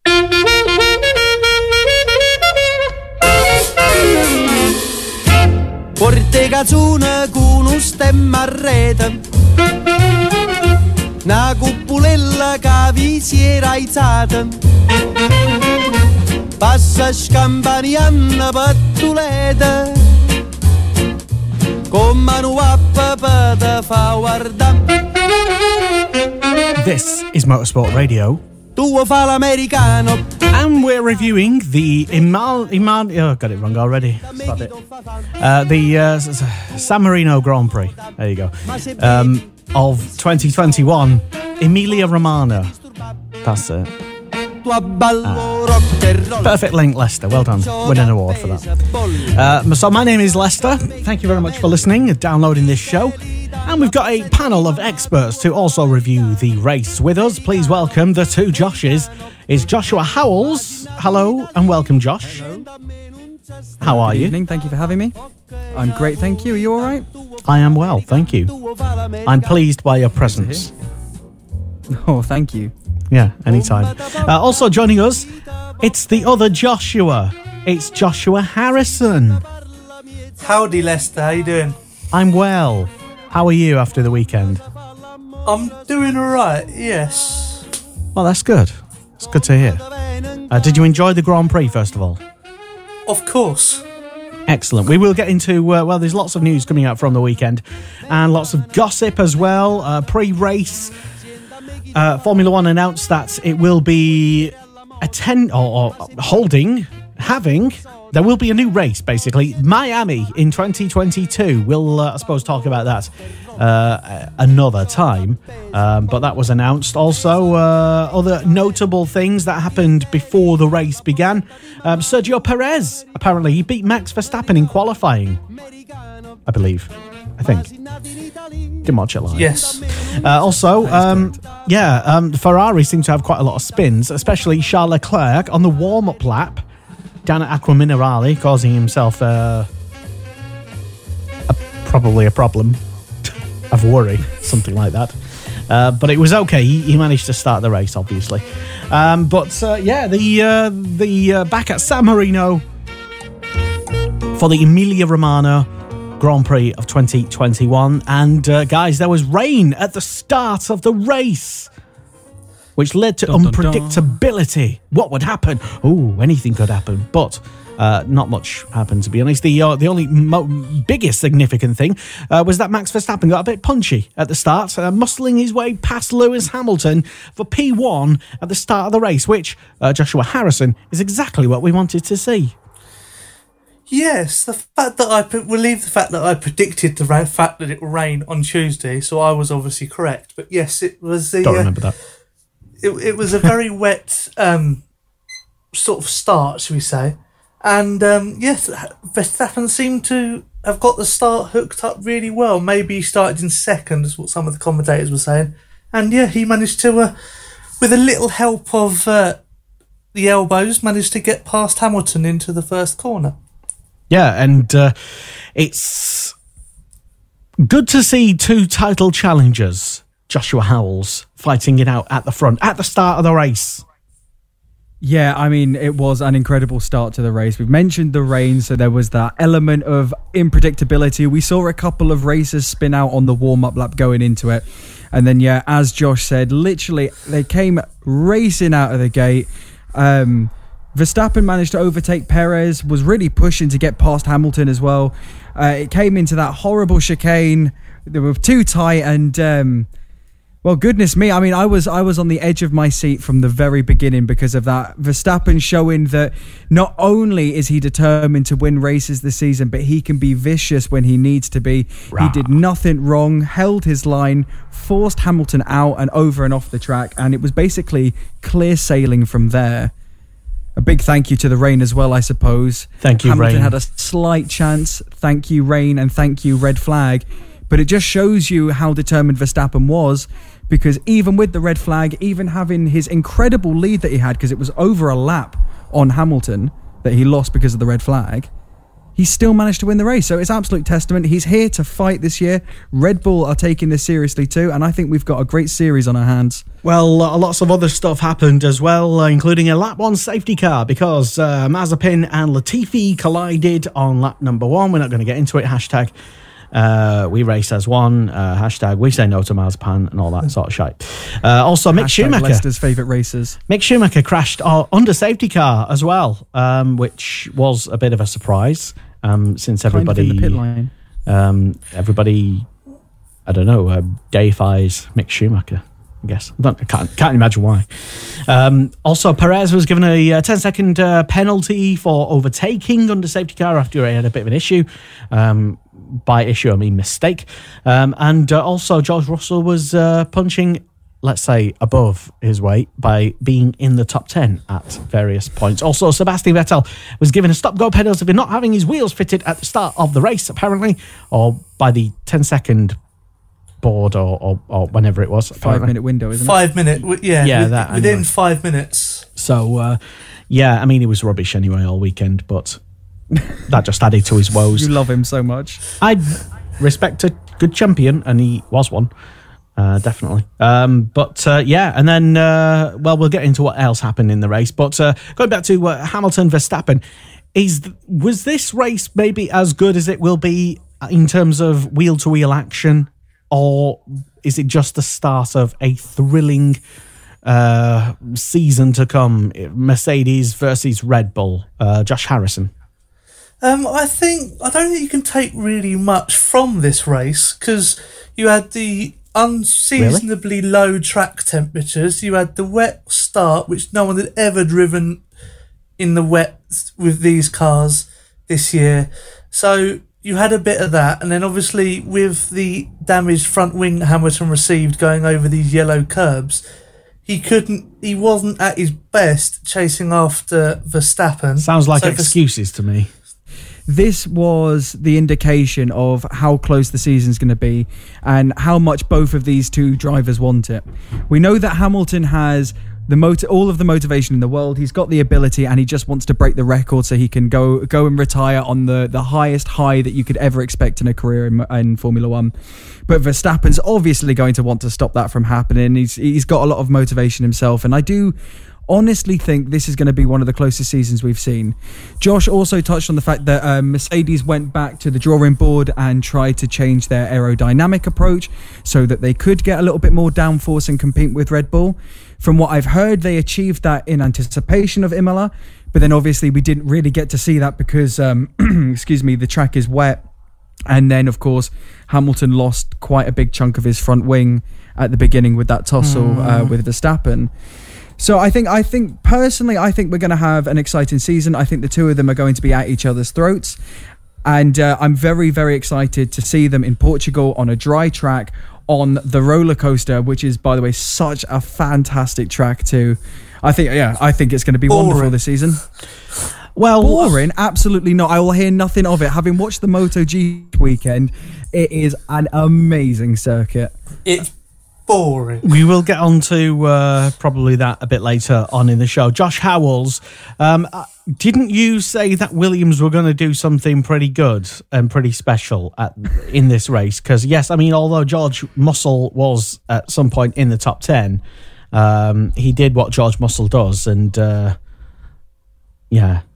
Porte cazzone con un stemma a rete, una cupulella che vi si era aizzata, passa scampanianna pattuleta, con manu a papà da fa guardare. This is Motorsport Radio. Tuo fa l'americano. And we're reviewing the oh, got it wrong already. Stop it. The San Marino Grand Prix. There you go. Of 2021, Emilia Romagna. That's it. Perfect link, Lester. Well done. Win an award for that. So my name is Lester. Thank you very much for listening and downloading this show. And we've got a panel of experts to also review the race with us. Please welcome the two Joshes. It's Joshua Howells. Hello and welcome, Josh. Hello. How are you? Good evening. Thank you for having me. I'm great, thank you. Are you all right? I am well, thank you. I'm pleased by your presence. Oh, thank you. Yeah, anytime. Also joining us, it's the other Joshua. It's Joshua Harrison. Howdy, Lester. How you doing? I'm well. How are you after the weekend? I'm doing all right, yes. Well, that's good. It's good to hear. Did you enjoy the Grand Prix, first of all? Of course. Excellent. We will get into, well, there's lots of news coming out from the weekend and lots of gossip as well. Pre-race, Formula One announced that it will be there will be a new race, basically. Miami in 2022. We'll, I suppose, talk about that another time. But that was announced. Also, other notable things that happened before the race began. Sergio Perez, apparently, he beat Max Verstappen in qualifying, I believe. I think. Didn't watch it live. Yes. Ferrari seemed to have quite a lot of spins, especially Charles Leclerc on the warm-up lap down at Aqua Minerale, causing himself probably a problem of worry, something like that. But it was okay. He managed to start the race, obviously. The back at San Marino for the Emilia Romagna Grand Prix of 2021. And guys, there was rain at the start of the race, which led to unpredictability. What would happen? Oh, anything could happen. But not much happened, to be honest. The only biggest significant thing was that Max Verstappen got a bit punchy at the start, muscling his way past Lewis Hamilton for P1 at the start of the race, which, Joshua Harrison, is exactly what we wanted to see. Yes, the fact that I predicted the fact that it would rain on Tuesday, so I was obviously correct. But yes, it was the... Don't remember that. It was a very wet sort of start, shall we say. And yes, Verstappen seemed to have got the start hooked up really well. Maybe he started in second, is what some of the commentators were saying. And yeah, he managed to, with a little help of the elbows, managed to get past Hamilton into the first corner. Yeah, and it's good to see two title challengers, Joshua Howells, fighting it out at the front at the start of the race. Yeah, I mean, it was an incredible start to the race. We've mentioned the rain, so there was that element of unpredictability. We saw a couple of racers spin out on the warm-up lap going into it. And then, yeah, as Josh said, literally, they came racing out of the gate. Verstappen managed to overtake Perez, was really pushing to get past Hamilton as well. It came into that horrible chicane. They were too tight and... well, goodness me. I mean, I was on the edge of my seat from the very beginning because of that. Verstappen showing that not only is he determined to win races this season, but he can be vicious when he needs to be. Rah. He did nothing wrong, held his line, forced Hamilton out and over and off the track, and it was basically clear sailing from there. A big thank you to the rain as well, I suppose. Thank you, Hamilton rain. had a slight chance. Thank you, rain, and thank you, red flag. But it just shows you how determined Verstappen was, because even with the red flag, even having his incredible lead that he had, because it was over a lap on Hamilton that he lost because of the red flag, he still managed to win the race. So it's absolute testament. He's here to fight this year. Red Bull are taking this seriously too, and I think we've got a great series on our hands. Well, lots of other stuff happened as well, including a lap 1 safety car, because Mazepin and Latifi collided on lap number 1. We're not going to get into it. Hashtag we race as one. Hashtag we say no to Mazepin and all that sort of shite. Also, Mick Schumacher, Leicester's favourite racers. Mick Schumacher crashed under safety car as well, which was a bit of a surprise. Since everybody, kind of in the pit line. Everybody, I don't know, deifies Mick Schumacher. I guess I can't imagine why. Also, Perez was given a 10-second penalty for overtaking under safety car after he had a bit of an issue. By issue, I mean mistake. And also, George Russell was punching, let's say, above his weight by being in the top 10 at various points. Also, Sebastian Vettel was given a stop-go penalty for not having his wheels fitted at the start of the race, apparently, or by the 10-second board or whenever it was. 5-minute window, isn't it? 5 minute, yeah, within anyway. 5 minutes. So, yeah, I mean, he was rubbish anyway all weekend, but that just added to his woes. You love him so much. I respect a good champion, and he was one. Definitely. Yeah, and then, we'll get into what else happened in the race. But going back to Hamilton Verstappen, was this race maybe as good as it will be in terms of wheel-to-wheel action, or is it just the start of a thrilling season to come? Mercedes versus Red Bull. Josh Harrison. I don't think you can take really much from this race, because you had the unseasonably low track temperatures. You had the wet start, which no one had ever driven in the wet with these cars this year. So you had a bit of that, and then obviously with the damaged front wing Hamilton received going over these yellow curbs, he wasn't at his best chasing after Verstappen. Sounds like excuses to me. This was the indication of how close the season's going to be and how much both of these two drivers want it. We know that Hamilton has all of the motivation in the world. He's got the ability, and he just wants to break the record so he can go and retire on the highest high that you could ever expect in a career in Formula One. But Verstappen's obviously going to want to stop that from happening. He's got a lot of motivation himself, and I do honestly think this is going to be one of the closest seasons we've seen. Josh also touched on the fact that Mercedes went back to the drawing board and tried to change their aerodynamic approach so that they could get a little bit more downforce and compete with Red Bull. From what I've heard, they achieved that in anticipation of Imola, but then obviously we didn't really get to see that because, the track is wet. And then, of course, Hamilton lost quite a big chunk of his front wing at the beginning with that tussle with Verstappen. So I think personally, we're going to have an exciting season. I think the two of them are going to be at each other's throats. And I'm very, very excited to see them in Portugal on a dry track on the roller coaster, which is, by the way, such a fantastic track too. I think it's going to be wonderful this season. Well, boring? Absolutely not. I will hear nothing of it. Having watched the MotoGP weekend, it is an amazing circuit. It's boring. We will get on to probably that a bit later on in the show. Josh Howells, didn't you say that Williams were going to do something pretty good and pretty special in this race? Because, yes, I mean, although George Russell was at some point in the top 10, he did what George Russell does, and yeah.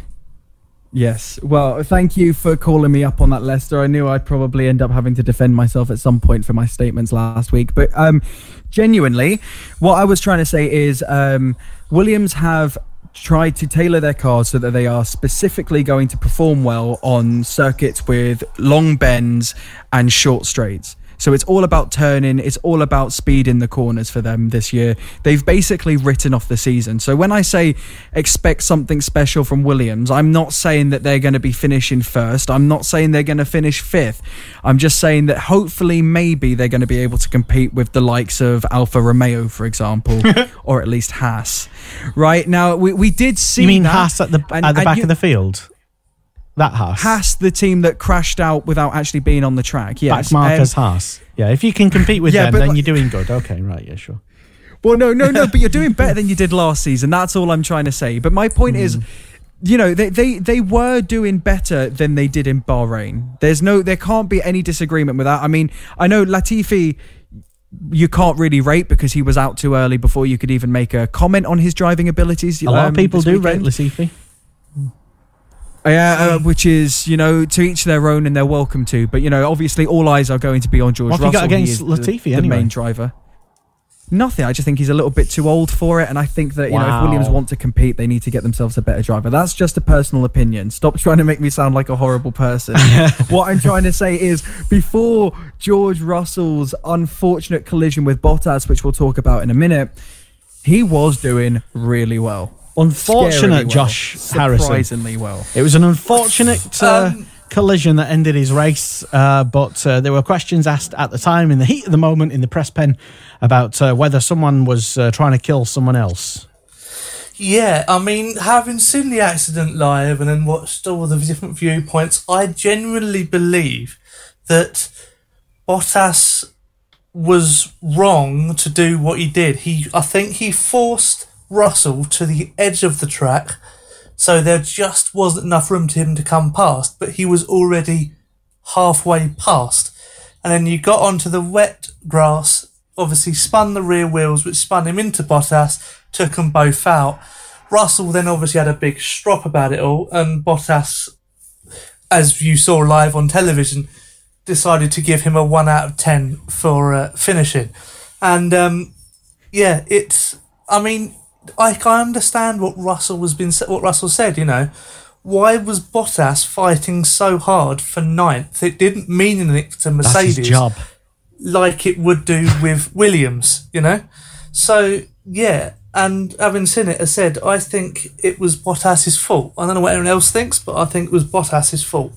Yes. Well, thank you for calling me up on that, Lester. I knew I'd probably end up having to defend myself at some point for my statements last week. But genuinely, what I was trying to say is Williams have tried to tailor their cars so that they are specifically going to perform well on circuits with long bends and short straights. So it's all about turning, it's all about speed in the corners for them this year. They've basically written off the season. So when I say expect something special from Williams, I'm not saying that they're going to be finishing first. I'm not saying they're going to finish fifth. I'm just saying that hopefully maybe they're going to be able to compete with the likes of Alfa Romeo, for example, or at least Haas. Right? Now, we did see. You mean that, Haas at the back of the field? That Haas, the team that crashed out without actually being on the track. Yes, Backmarkers Haas. Yeah, if you can compete with them, then you're doing good. Okay, right, yeah, sure. Well, no, but you're doing better than you did last season. That's all I'm trying to say. But my point is, you know, they were doing better than they did in Bahrain. There can't be any disagreement with that. I mean, I know Latifi, you can't really rate because he was out too early before you could even make a comment on his driving abilities. A lot of people do rate Latifi. Yeah, which is, you know, to each their own, and they're welcome to. But, you know, obviously all eyes are going to be on George Russell. What have you got against Latifi the main driver. Nothing. I just think he's a little bit too old for it, and I think that, you know, if Williams want to compete, they need to get themselves a better driver. That's just a personal opinion. Stop trying to make me sound like a horrible person. What I'm trying to say is, before George Russell's unfortunate collision with Bottas, which we'll talk about in a minute, he was doing really well. Unfortunate, Josh Harrison. Surprisingly well. It was an unfortunate collision that ended his race, but there were questions asked at the time, in the heat of the moment, in the press pen, about whether someone was trying to kill someone else. Yeah, I mean, having seen the accident live and then watched all the different viewpoints, I genuinely believe that Bottas was wrong to do what he did. I think he forced Russell to the edge of the track, so there just wasn't enough room to him to come past, but he was already halfway past. And then you got onto the wet grass, obviously spun the rear wheels, which spun him into Bottas, took them both out. Russell then obviously had a big strop about it all, and Bottas, as you saw live on television, decided to give him a 1 out of 10 for finishing. And I understand what Russell said, you know. Why was Bottas fighting so hard for 9th? It didn't mean anything to Mercedes. That's his job. Like it would do with Williams, you know. So, yeah, and having seen it, I said, I think it was Bottas's fault. I don't know what anyone else thinks, but I think it was Bottas's fault.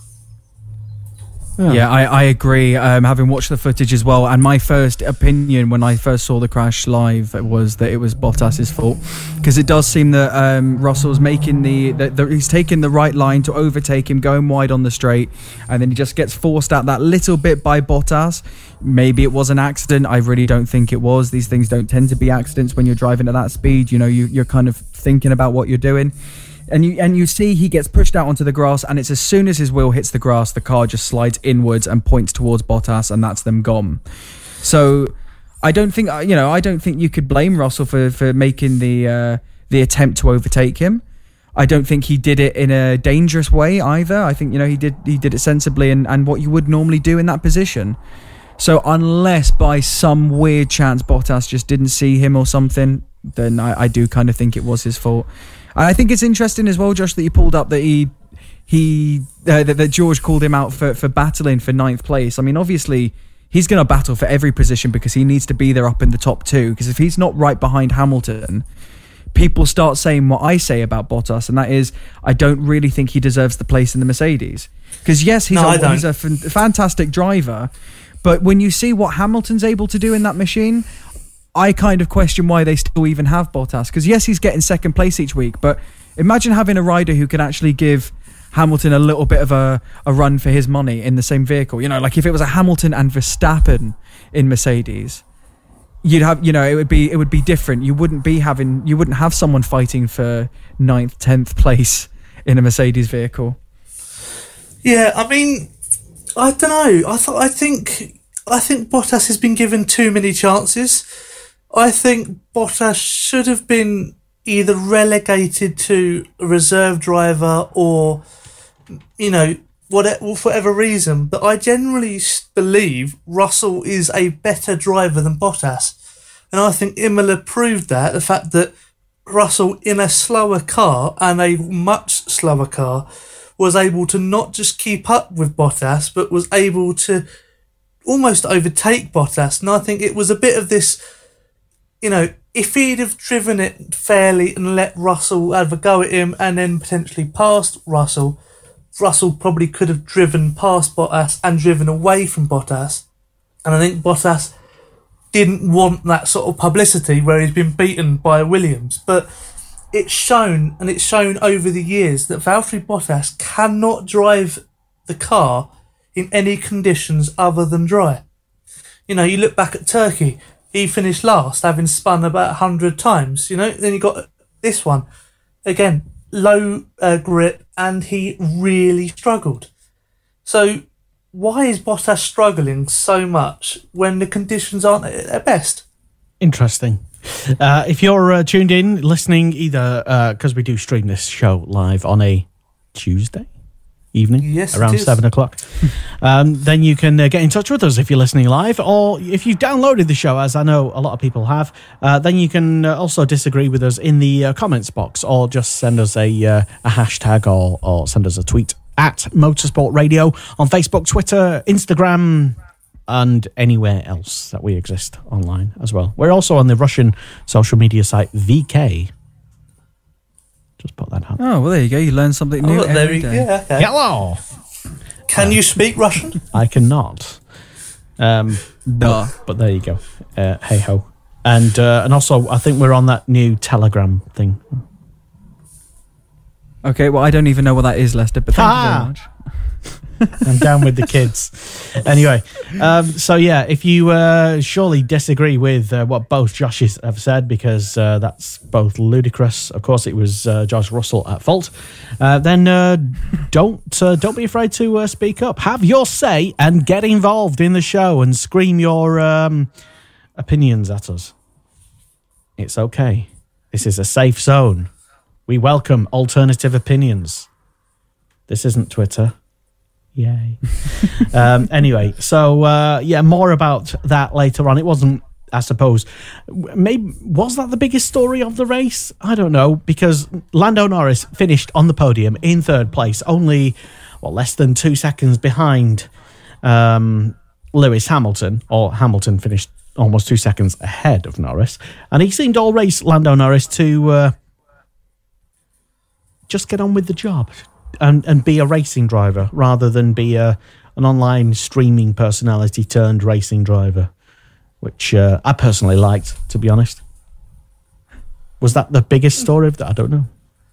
Yeah, I agree. Having watched the footage as well, and my first opinion when I first saw the crash live was that it was Bottas's fault, because it does seem that Russell's making he's taking the right line to overtake him, going wide on the straight, and then he just gets forced out that little bit by Bottas. Maybe it was an accident. I really don't think it was. These things don't tend to be accidents when you're driving at that speed. You know, you're kind of thinking about what you're doing. And you see he gets pushed out onto the grass, and it's as soon as his wheel hits the grass, the car just slides inwards and points towards Bottas, and that's them gone. So I don't think you could blame Russell for making the attempt to overtake him. I don't think he did it in a dangerous way either. I think, you know, he did it sensibly and what you would normally do in that position. So unless by some weird chance Bottas just didn't see him or something, then I do kind of think it was his fault. And I think it's interesting as well, Josh, that you pulled up that that George called him out for battling for 9th place. I mean, obviously, he's going to battle for every position because he needs to be there up in the top 2. Because if he's not right behind Hamilton, people start saying what I say about Bottas, and that is, I don't really think he deserves the place in the Mercedes. Because yes, he's a fantastic driver, but when you see what Hamilton's able to do in that machine, I kind of question why they still even have Bottas. Because yes, he's getting 2nd place each week, but imagine having a rider who can actually give Hamilton a little bit of a run for his money in the same vehicle. You know, like if it was a Hamilton and Verstappen in Mercedes, you'd have, you know, it would be different. You wouldn't have someone fighting for 9th, 10th place in a Mercedes vehicle. Yeah, I mean, I don't know. I think Bottas has been given too many chances. I think Bottas should have been either relegated to a reserve driver or, you know, for whatever reason. But I generally believe Russell is a better driver than Bottas. And I think Imola proved that, the fact that Russell, in a slower car and a much slower car, was able to not just keep up with Bottas, but was able to almost overtake Bottas. And I think it was a bit of this, you know, if he'd have driven it fairly and let Russell have a go at him and then potentially passed Russell probably could have driven past Bottas and driven away from Bottas. And I think Bottas didn't want that sort of publicity where he's been beaten by Williams. But it's shown over the years that Valtteri Bottas cannot drive the car in any conditions other than dry. You know, you look back at Turkey, he finished last, having spun about 100 times, you know. Then you got this one. Again, low grip, and he really struggled. So why is Bottas struggling so much when the conditions aren't at their best? Interesting. If you're tuned in, listening either, because we do stream this show live on a Tuesday evening, yes, around 7 o'clock, then you can get in touch with us if you're listening live, or if you've downloaded the show, as I know a lot of people have, then you can also disagree with us in the comments box, or just send us a hashtag, or send us a tweet at Motorsport Radio on Facebook, Twitter, Instagram, and anywhere else that we exist online as well. We're also on the Russian social media site VK. Just put that out. Oh, well, there you go. You learn something new every day. Yeah, okay. Hello. Can you speak Russian? I cannot. But there you go. Hey ho. And also, I think we're on that new Telegram thing. Okay, well, I don't even know what that is, Lester, but thank you very much. I'm down with the kids. Anyway, so yeah, if you surely disagree with what both Joshes have said, because that's both ludicrous. Of course, it was George Russell at fault. Then don't be afraid to speak up. Have your say and get involved in the show and scream your opinions at us. It's okay. This is a safe zone. We welcome alternative opinions. This isn't Twitter. Yay. Anyway, so yeah, more about that later on. It wasn't, I suppose, maybe, was that the biggest story of the race? I don't know, because Lando Norris finished on the podium in third place, only less than 2 seconds behind Lewis Hamilton, or Hamilton finished almost 2 seconds ahead of Norris, and he seemed all race, Lando Norris, to just get on with the job. And be a racing driver rather than be an online streaming personality turned racing driver, which I personally liked, to be honest. Was that the biggest story of that? I don't know.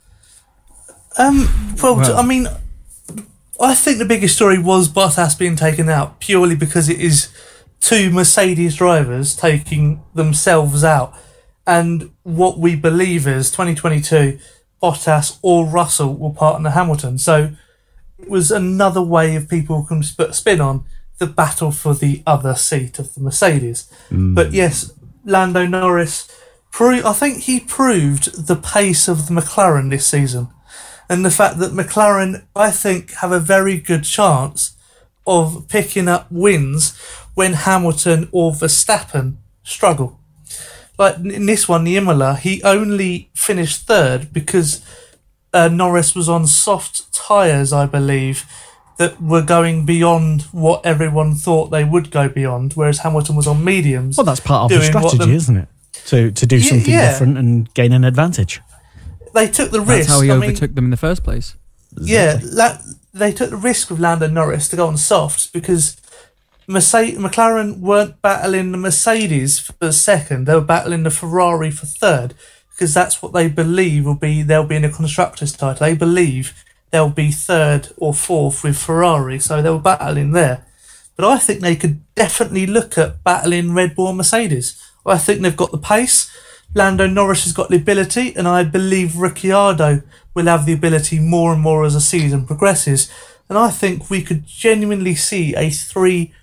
Well, I mean, I think the biggest story was Bottas being taken out, purely because it is two Mercedes drivers taking themselves out. And what we believe is 2022... Bottas or Russell will partner Hamilton. So it was another way of people can put a spin on the battle for the other seat of the Mercedes. But yes, Lando Norris, I think he proved the pace of the McLaren this season. And the fact that McLaren, I think, have a very good chance of picking up wins when Hamilton or Verstappen struggle. Like in this one, the Imola, he only finished third because Norris was on soft tyres, I believe, that were going beyond what everyone thought they would go beyond, whereas Hamilton was on mediums. Well, that's part of the strategy, isn't it? To do something different and gain an advantage. They took the risk. That's how he overtook them in the first place. Yeah, they took the risk with Lando Norris to go on softs because McLaren weren't battling the Mercedes for second, they were battling the Ferrari for third, because that's what they believe they'll be in a constructors title. They believe they'll be third or fourth with Ferrari, so they were battling there. But I think they could definitely look at battling Red Bull and Mercedes. I think they've got the pace, Lando Norris has got the ability, and I believe Ricciardo will have the ability more and more as the season progresses. And I think we could genuinely see a three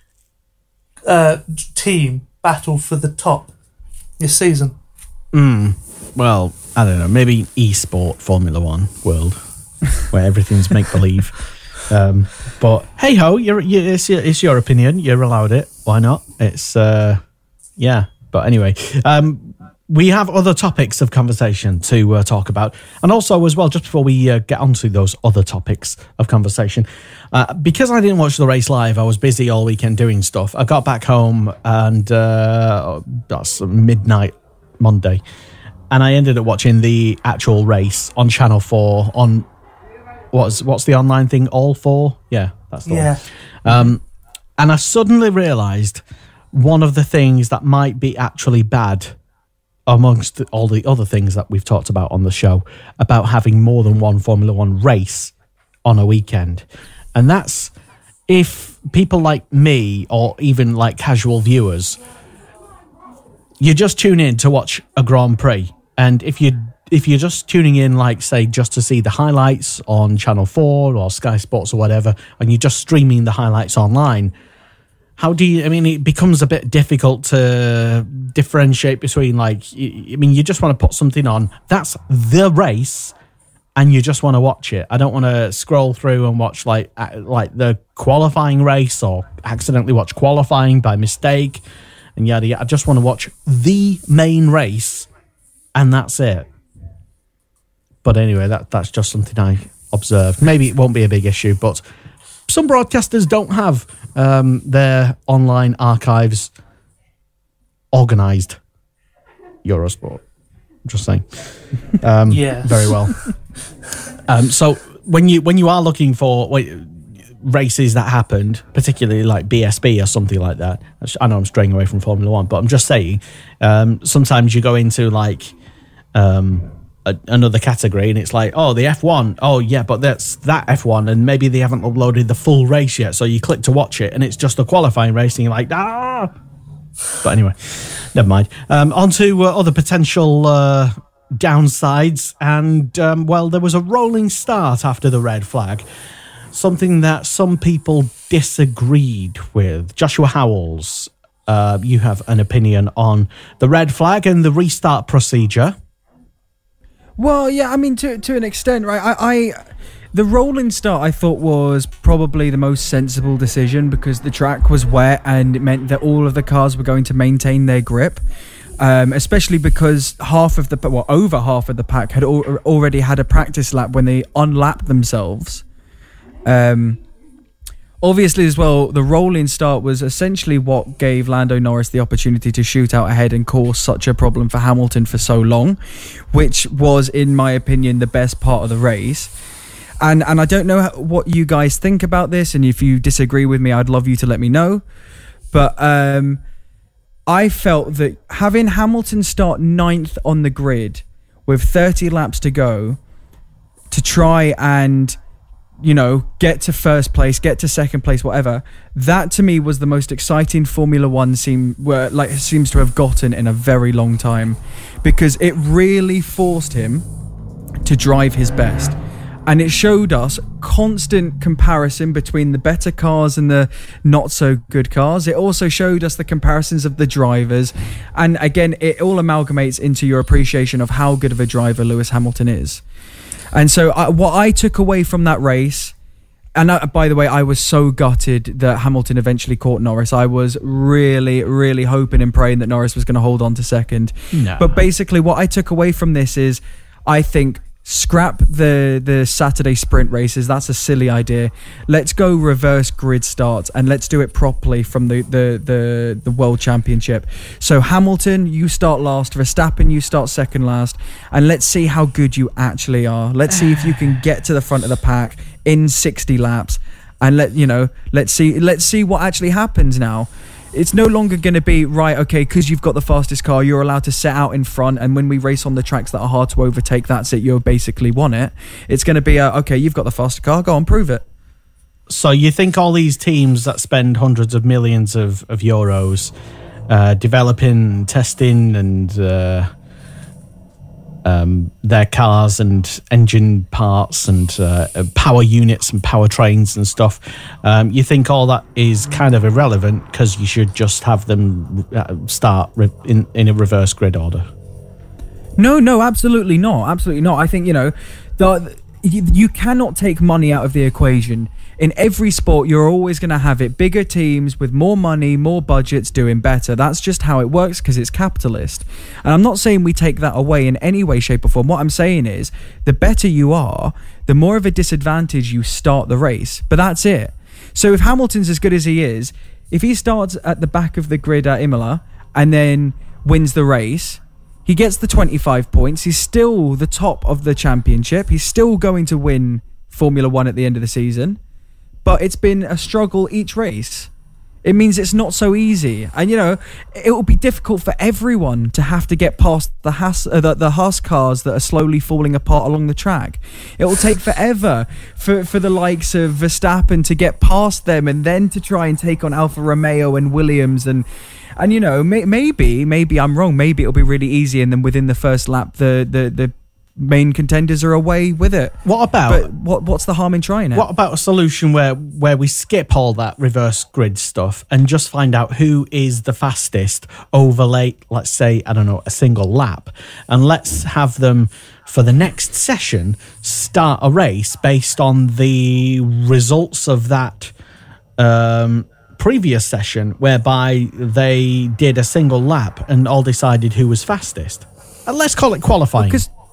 team battle for the top this season. Well, I don't know, maybe esport Formula One world where everything's make believe. But hey ho, it's your opinion. You're allowed it. Why not? It's yeah. But anyway, we have other topics of conversation to talk about. And also as well, just before we get onto those other topics of conversation, because I didn't watch the race live, I was busy all weekend doing stuff. I got back home and that's midnight Monday. And I ended up watching the actual race on Channel 4 on, what's the online thing, All 4? Yeah, that's the one. And I suddenly realised one of the things that might be actually bad amongst all the other things that we've talked about on the show about having more than one Formula One race on a weekend. And that's if people like me or even like casual viewers, you just tune in to watch a Grand Prix. And if if you're just tuning in, like, say, just to see the highlights on Channel 4 or Sky Sports or whatever, and you're just streaming the highlights online, how do you, I mean, it becomes a bit difficult to differentiate between, like, I mean, you just want to put something on, that's the race, and you just want to watch it. I don't want to scroll through and watch, like the qualifying race or accidentally watch qualifying by mistake and yada yada. I just want to watch the main race, and that's it. But anyway, that's just something I observed. Maybe it won't be a big issue, but some broadcasters don't have their online archives organised. Eurosport. Just saying. Yeah. Very well. So when you are looking for races that happened, particularly like BSB or something like that, I know I'm straying away from Formula One, but I'm just saying, sometimes you go into like another category and it's like, oh, the F1, oh yeah, but that's that F1, and maybe they haven't uploaded the full race yet, so you click to watch it and it's just a qualifying race and you're like, ah. But anyway, never mind. On to other potential downsides, and well, there was a rolling start after the red flag, something that some people disagreed with. Joshua Howells, you have an opinion on the red flag and the restart procedure. Well, yeah, I mean, to an extent, right? The rolling start, I thought, was probably the most sensible decision because the track was wet and it meant that all of the cars were going to maintain their grip, especially because over half of the pack had already had a practice lap when they unlapped themselves. Obviously, as well, the rolling start was essentially what gave Lando Norris the opportunity to shoot out ahead and cause such a problem for Hamilton for so long, which was, in my opinion, the best part of the race. And I don't know what you guys think about this, and if you disagree with me, I'd love you to let me know. But I felt that having Hamilton start 9th on the grid with 30 laps to go to try and, you know, get to first place, get to second place, whatever, that to me was the most exciting Formula One seems to have gotten in a very long time, because it really forced him to drive his best. And it showed us constant comparison between the better cars and the not so good cars. It also showed us the comparisons of the drivers. And again, it all amalgamates into your appreciation of how good of a driver Lewis Hamilton is. And so what I took away from that race, and by the way, I was so gutted that Hamilton eventually caught Norris. I was really, really hoping and praying that Norris was going to hold on to second. No. But basically what I took away from this is, I think, scrap the Saturday sprint races. That's a silly idea. Let's go reverse grid starts and let's do it properly from the World Championship. So Hamilton, you start last. Verstappen, you start second last. And let's see how good you actually are. Let's see if you can get to the front of the pack in 60 laps. And let's see what actually happens now. It's no longer going to be, right, okay, because you've got the fastest car, you're allowed to set out in front, and when we race on the tracks that are hard to overtake, that's it, you basically won it. It's going to be, okay, you've got the faster car, go on, prove it. So you think all these teams that spend hundreds of millions of euros developing, testing, and their cars and engine parts and power units and powertrains and stuff, you think all that is kind of irrelevant because you should just have them start in a reverse grid order? No, absolutely not. Absolutely not. I think, you cannot take money out of the equation. In every sport, you're always going to have it bigger teams with more money, more budgets doing better. That's just how it works because it's capitalist. And I'm not saying we take that away in any way, shape or form. What I'm saying is the better you are, the more of a disadvantage you start the race. But that's it. So if Hamilton's as good as he is, if he starts at the back of the grid at Imola and then wins the race, he gets the 25 points. He's still the top of the championship. He's still going to win Formula One at the end of the season. But it's been a struggle each race. It means it's not so easy. And, it will be difficult for everyone to have to get past the Haas cars that are slowly falling apart along the track. It will take forever for the likes of Verstappen to get past them and then to try and take on Alfa Romeo and Williams. And maybe I'm wrong. Maybe it'll be really easy. And then within the first lap, the main contenders are away with it. What about... But what's the harm in trying it? What about a solution where we skip all that reverse grid stuff and just find out who is the fastest over, let's say, I don't know, a single lap, and let's have them for the next session start a race based on the results of that previous session, whereby they did a single lap and all decided who was fastest. And let's call it qualifying.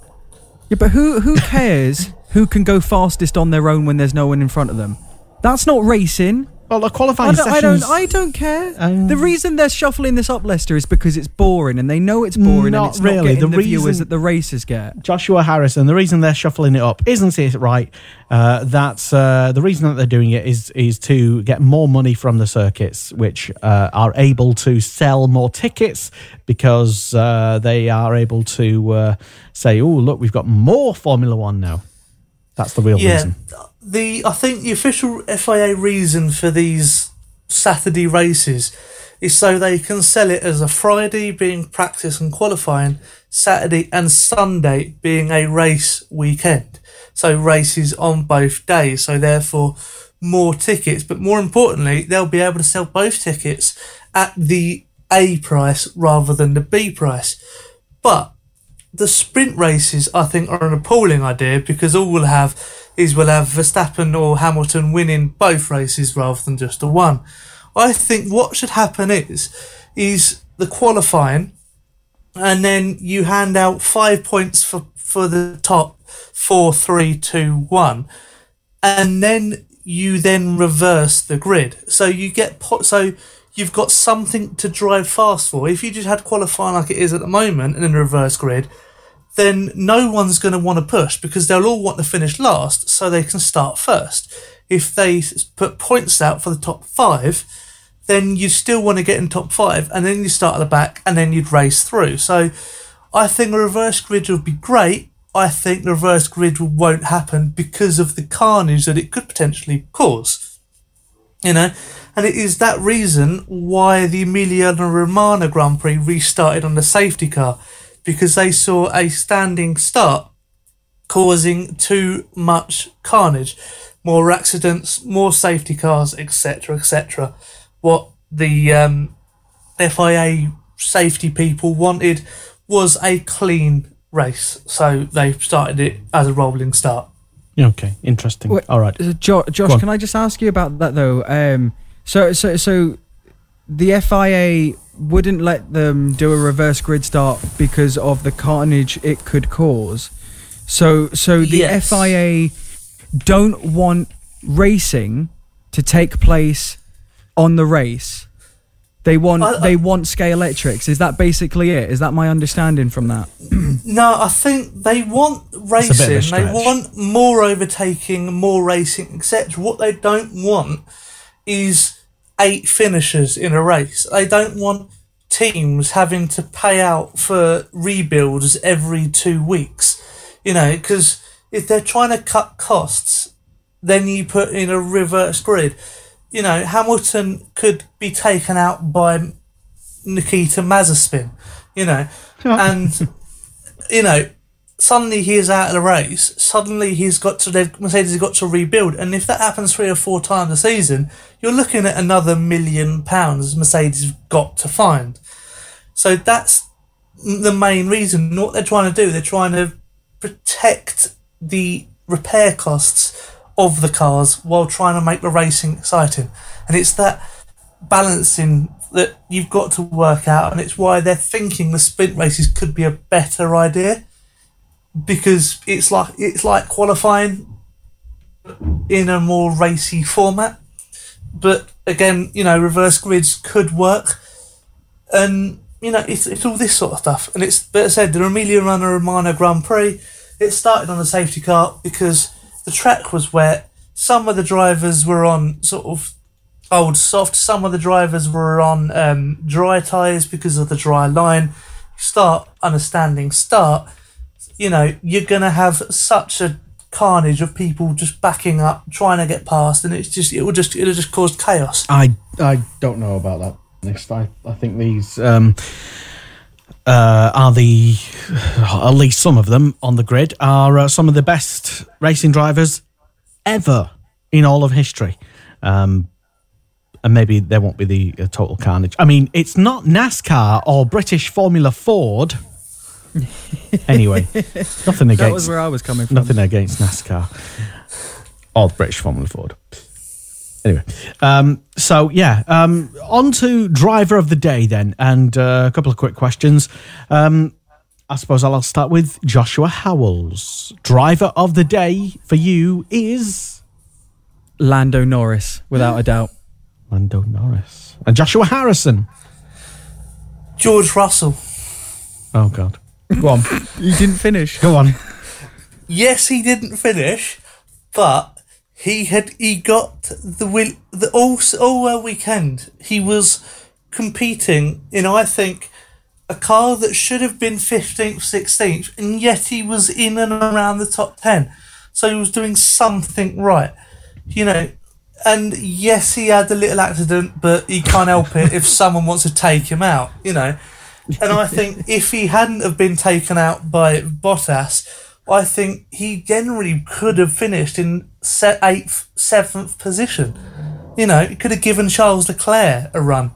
But who cares who can go fastest on their own when there's no one in front of them? That's not racing. Well, the qualifying sessions... I don't care. The reason they're shuffling this up, Lester, is because it's boring, and they know it's boring, and it's not getting the viewers that the races get. Joshua Harrison, the reason they're shuffling it up isn't it right. That's the reason that they're doing it is to get more money from the circuits, which are able to sell more tickets because they are able to say, "Oh, look, we've got more Formula One now." That's the real reason. I think the official FIA reason for these Saturday races is so they can sell it as a Friday being practice and qualifying, Saturday and Sunday being a race weekend. So races on both days, so therefore more tickets. But more importantly, they'll be able to sell both tickets at the A price rather than the B price. But the sprint races, I think, are an appalling idea because all we'll have Verstappen or Hamilton winning both races rather than just the one. I think what should happen is the qualifying, and then you hand out 5 points for the top 4, 3, 2, 1, and then you then reverse the grid. So you've got something to drive fast for. If you just had qualifying like it is at the moment and in a reverse grid, then no one's going to want to push because they'll all want to finish last so they can start first. If they put points out for the top 5, then you still want to get in top 5, and then you start at the back and then you'd race through. So I think the reverse grid would be great. I think the reverse grid won't happen because of the carnage that it could potentially cause. And it is that reason why the Emilia Romagna Grand Prix restarted on the safety car, because they saw a standing start causing too much carnage, more accidents, more safety cars, etc., etc. What the FIA safety people wanted was a clean race, so they started it as a rolling start. Okay, interesting. Wait, all right, Josh, can I just ask you about that though? So the FIA wouldn't let them do a reverse grid start because of the carnage it could cause. So the FIA don't want racing to take place on the race. They want scale electrics. Is that basically it? Is that my understanding from that? No, I think they want racing. They want more overtaking, more racing, etc. What they don't want is 8 finishers in a race. They don't want teams having to pay out for rebuilds every 2 weeks. Because if they're trying to cut costs, then you put in a reverse grid. Hamilton could be taken out by Nikita Mazepin, and, suddenly he is out of the race. Suddenly Mercedes has got to rebuild. And if that happens 3 or 4 times a season, you're looking at another £1 million Mercedes have got to find. So that's the main reason. What they're trying to do, they're trying to protect the repair costs of the cars while trying to make the racing exciting. And it's that balancing that you've got to work out, and it's why they're thinking the sprint races could be a better idea, because it's like qualifying in a more racy format. But again, reverse grids could work, and it's all this sort of stuff. And but as I said, the Emilia Romagna Grand Prix, it started on a safety car because the track was wet. Some of the drivers were on sort of old soft. Some of the drivers were on dry tyres because of the dry line. Start on a standing start. You're going to have such a carnage of people just backing up, trying to get past, and it'll just cause chaos. I don't know about that. I think these are at least some of them on the grid, are some of the best racing drivers ever in all of history. And maybe there won't be the total carnage. I mean, it's not NASCAR or British Formula Ford. Anyway, nothing against... That was where I was coming from. Nothing against NASCAR or British Formula Ford. Anyway, on to driver of the day then, and a couple of quick questions. I suppose I'll start with Joshua Howells. Driver of the day for you is... Lando Norris, without a doubt. Lando Norris. And Joshua Harrison. George Russell. Oh, God. Go on. You didn't finish. Go on. Yes, he didn't finish, but he got the all weekend. He was competing in, I think, a car that should have been 15th, 16th, and yet he was in and around the top 10. So he was doing something right, And yes, he had a little accident, but he can't help it if someone wants to take him out, And I think if he hadn't have been taken out by Bottas, I think he generally could have finished in 8th, 7th position. He could have given Charles Leclerc a run.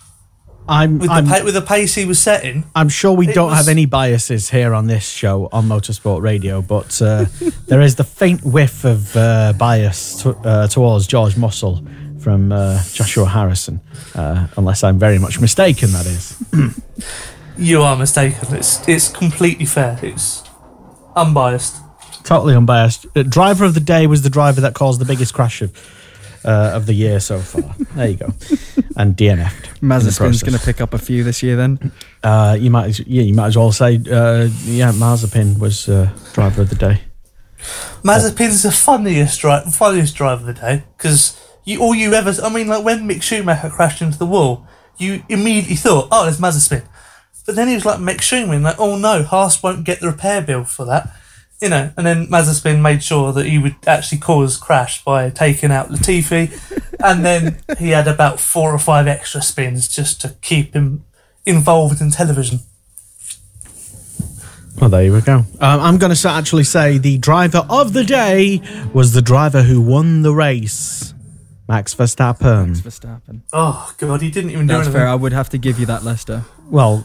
With the pace he was setting. I'm sure we don't have any biases here on this show on Motorsport Radio, but there is the faint whiff of bias towards George Russell from Joshua Harrison, unless I'm very much mistaken, that is. You are mistaken. It's completely fair. It's unbiased. Totally unbiased. Driver of the day was the driver that caused the biggest crash of the year so far. There you go. And DNF'd. Mazepin's going to pick up a few this year then. You might as well say, Mazepin was driver of the day. Mazepin's the funniest driver of the day, because when Mick Schumacher crashed into the wall, you immediately thought, oh, there's Mazepin. But then he was like Mick Schumacher, like, oh no, Haas won't get the repair bill for that. And then Mazepin made sure that he would actually cause crash by taking out Latifi, and then he had about 4 or 5 extra spins just to keep him involved in television. Well, there you go. I'm going to actually say the driver of the day was the driver who won the race, Max Verstappen. Oh, God, he didn't even do anything. That's fair. I would have to give you that, Lester. Well,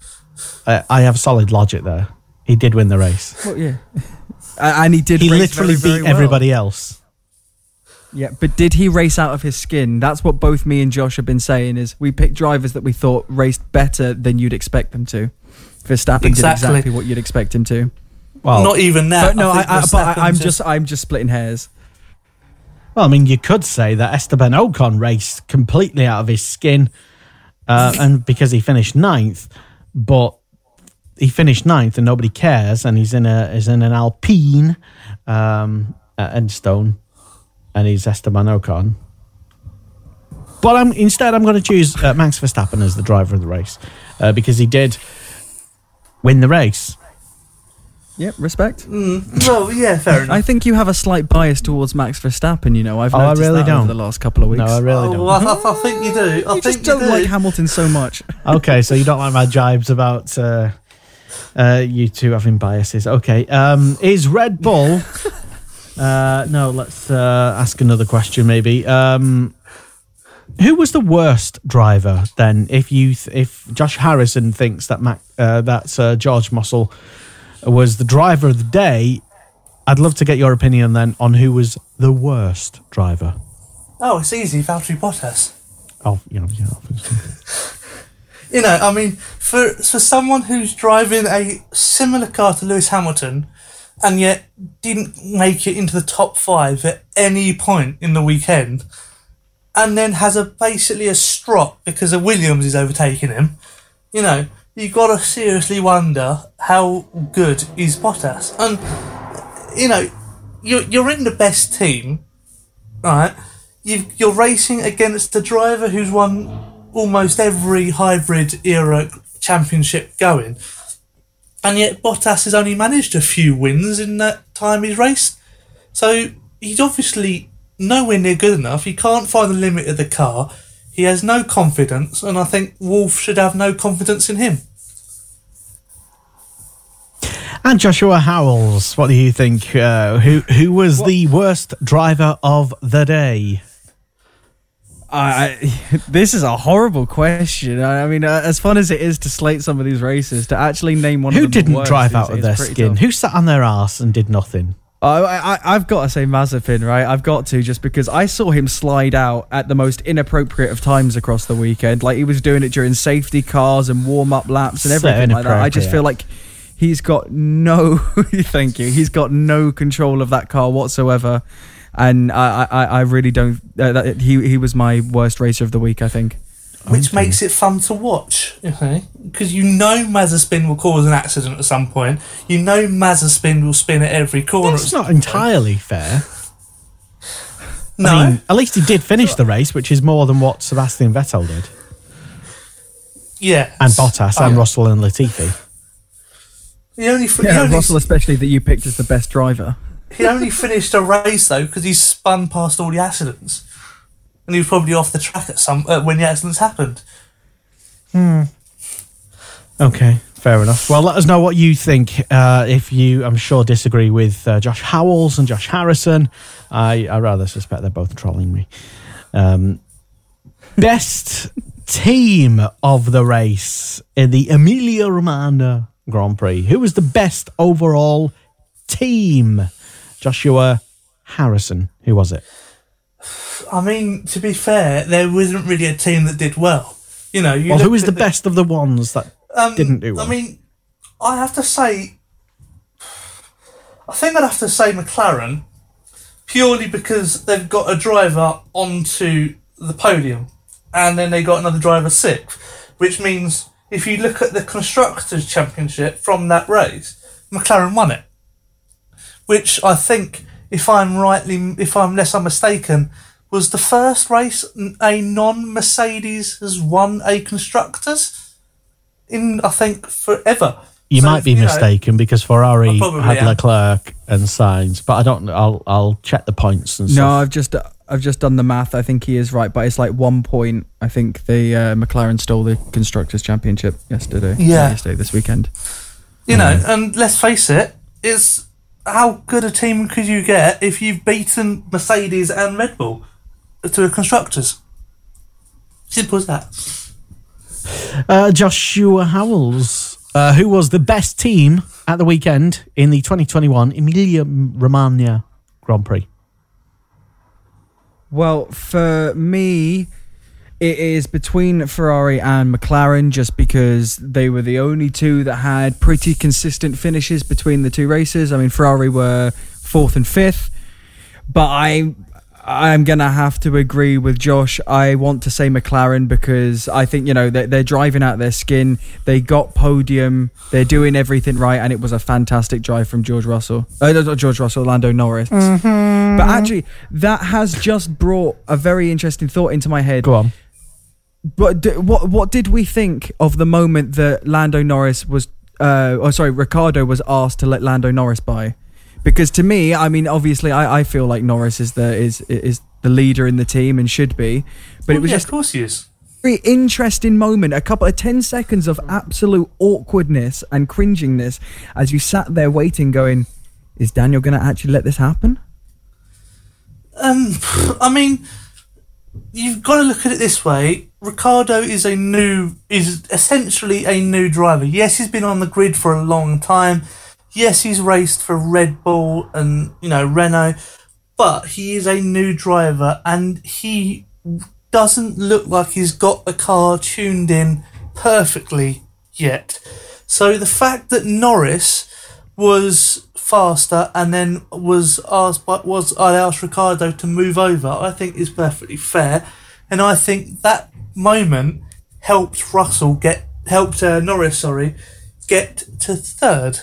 I have solid logic there. He did win the race. Well, yeah. And he did. He race literally very, very beat well. everybody else. Yeah, but did he race out of his skin? That's what both me and Josh have been saying, is we picked drivers that we thought raced better than you'd expect them to. Verstappen did exactly what you'd expect him to. Well, not even that. But no, I'm just splitting hairs. Well, I mean, you could say that Esteban Ocon raced completely out of his skin, and because he finished 9th, but he finished 9th and nobody cares, and he's in an Alpine at Edstone, and he's Esteban Ocon. But instead I'm going to choose Max Verstappen as the driver of the race, because he did win the race. Yep, respect. Well, yeah, fair enough. I think you have a slight bias towards Max Verstappen, I've noticed I really that don't. over the last couple of weeks. No, I really don't. Well, I think you do. I just don't like Hamilton so much. Okay, so you don't like my jibes about you two having biases. Okay, is Red Bull... no, let's ask another question maybe. Who was the worst driver then? If Josh Harrison thinks that George Russell was the driver of the day, I'd love to get your opinion then on who was the worst driver. Oh, it's easy, Valtteri Bottas. Oh, for someone who's driving a similar car to Lewis Hamilton and yet didn't make it into the top 5 at any point in the weekend, and then has basically a strop because a Williams is overtaking him, you got to seriously wonder how good is Bottas. And, you're in the best team, right? You're racing against a driver who's won almost every hybrid era championship going. And yet Bottas has only managed a few wins in that time he's raced. So he's obviously nowhere near good enough. He can't find the limit of the car. He has no confidence, and I think Wolff should have no confidence in him. And Joshua Howells, what do you think? Who was the worst driver of the day? This is a horrible question. I mean, as fun as it is to slate some of these races, to actually name one of them Who didn't the worst drive out of their skin? Tough. Who sat on their arse and did nothing? I've got to say Mazepin, right? I've got to, just because I saw him slide out at the most inappropriate of times across the weekend. Like, he was doing it during safety cars and warm-up laps and everything like that. I just feel like he's got no... Thank you. He's got no control of that car whatsoever. And I really don't... he was my worst racer of the week, I think. Which makes it fun to watch, because you know Mazepin will cause an accident at some point. You know Mazepin will spin at every corner. That's not entirely fair. No. I mean, at least he did finish the race, which is more than what Sebastian Vettel did. Yeah. And Bottas and Russell and Latifi. Russell especially, that you picked as the best driver. He only finished a race, though, because he spun past all the accidents. And he was probably off the track at when the accidents happened. Okay, fair enough. Well, let us know what you think. If you, I'm sure, disagree with Josh Howells and Josh Harrison. I rather suspect they're both trolling me. Best team of the race in the Emilia Romagna Grand Prix. Who was the best overall team? Joshua Harrison. Who was it? I mean, to be fair, there wasn't really a team that did well. Who was the best of the ones that didn't do well? I mean, I think I'd have to say McLaren, purely because they've got a driver onto the podium, and then they got another driver sixth, which means if you look at the Constructors' Championship from that race, McLaren won it. Which I think, unless I'm mistaken, was the first race a non-Mercedes has won a Constructors in, I think, forever. You might be mistaken, because Ferrari had Leclerc and Sainz, but I don't. I'll check the points and stuff. No, I've just done the math. I think he is right, but it's like 1 point. I think the McLaren stole the Constructors' Championship yesterday. Yeah, this weekend. And let's face it, it's how good a team could you get if you've beaten Mercedes and Red Bull to a Constructors? Simple as that. Joshua Howells, who was the best team at the weekend in the 2021 Emilia Romagna Grand Prix? Well, for me, it is between Ferrari and McLaren, just because they were the only two that had pretty consistent finishes between the two races. I mean, Ferrari were 4th and 5th, but I'm going to have to agree with Josh. I want to say McLaren, because I think, they're driving out their skin. They got podium. They're doing everything right, and it was a fantastic drive from Lando Norris. Mm-hmm. But actually, that has just brought a very interesting thought into my head. Go on. But what did we think of the moment that Ricciardo was asked to let Lando Norris by? Because to me, I mean, obviously, I feel like Norris is the leader in the team and should be. But it was just, of course he is. Very interesting moment. A couple of 10 seconds of absolute awkwardness and cringingness as you sat there waiting, going, "Is Daniel going to actually let this happen?" I mean, you've got to look at it this way. Ricciardo is essentially a new driver. Yes, he's been on the grid for a long time. Yes, he's raced for Red Bull and, Renault, but he is a new driver, and he doesn't look like he's got the car tuned in perfectly yet. So the fact that Norris was faster and then I asked Ricciardo to move over, I think is perfectly fair, and I think that moment helped Norris get to third.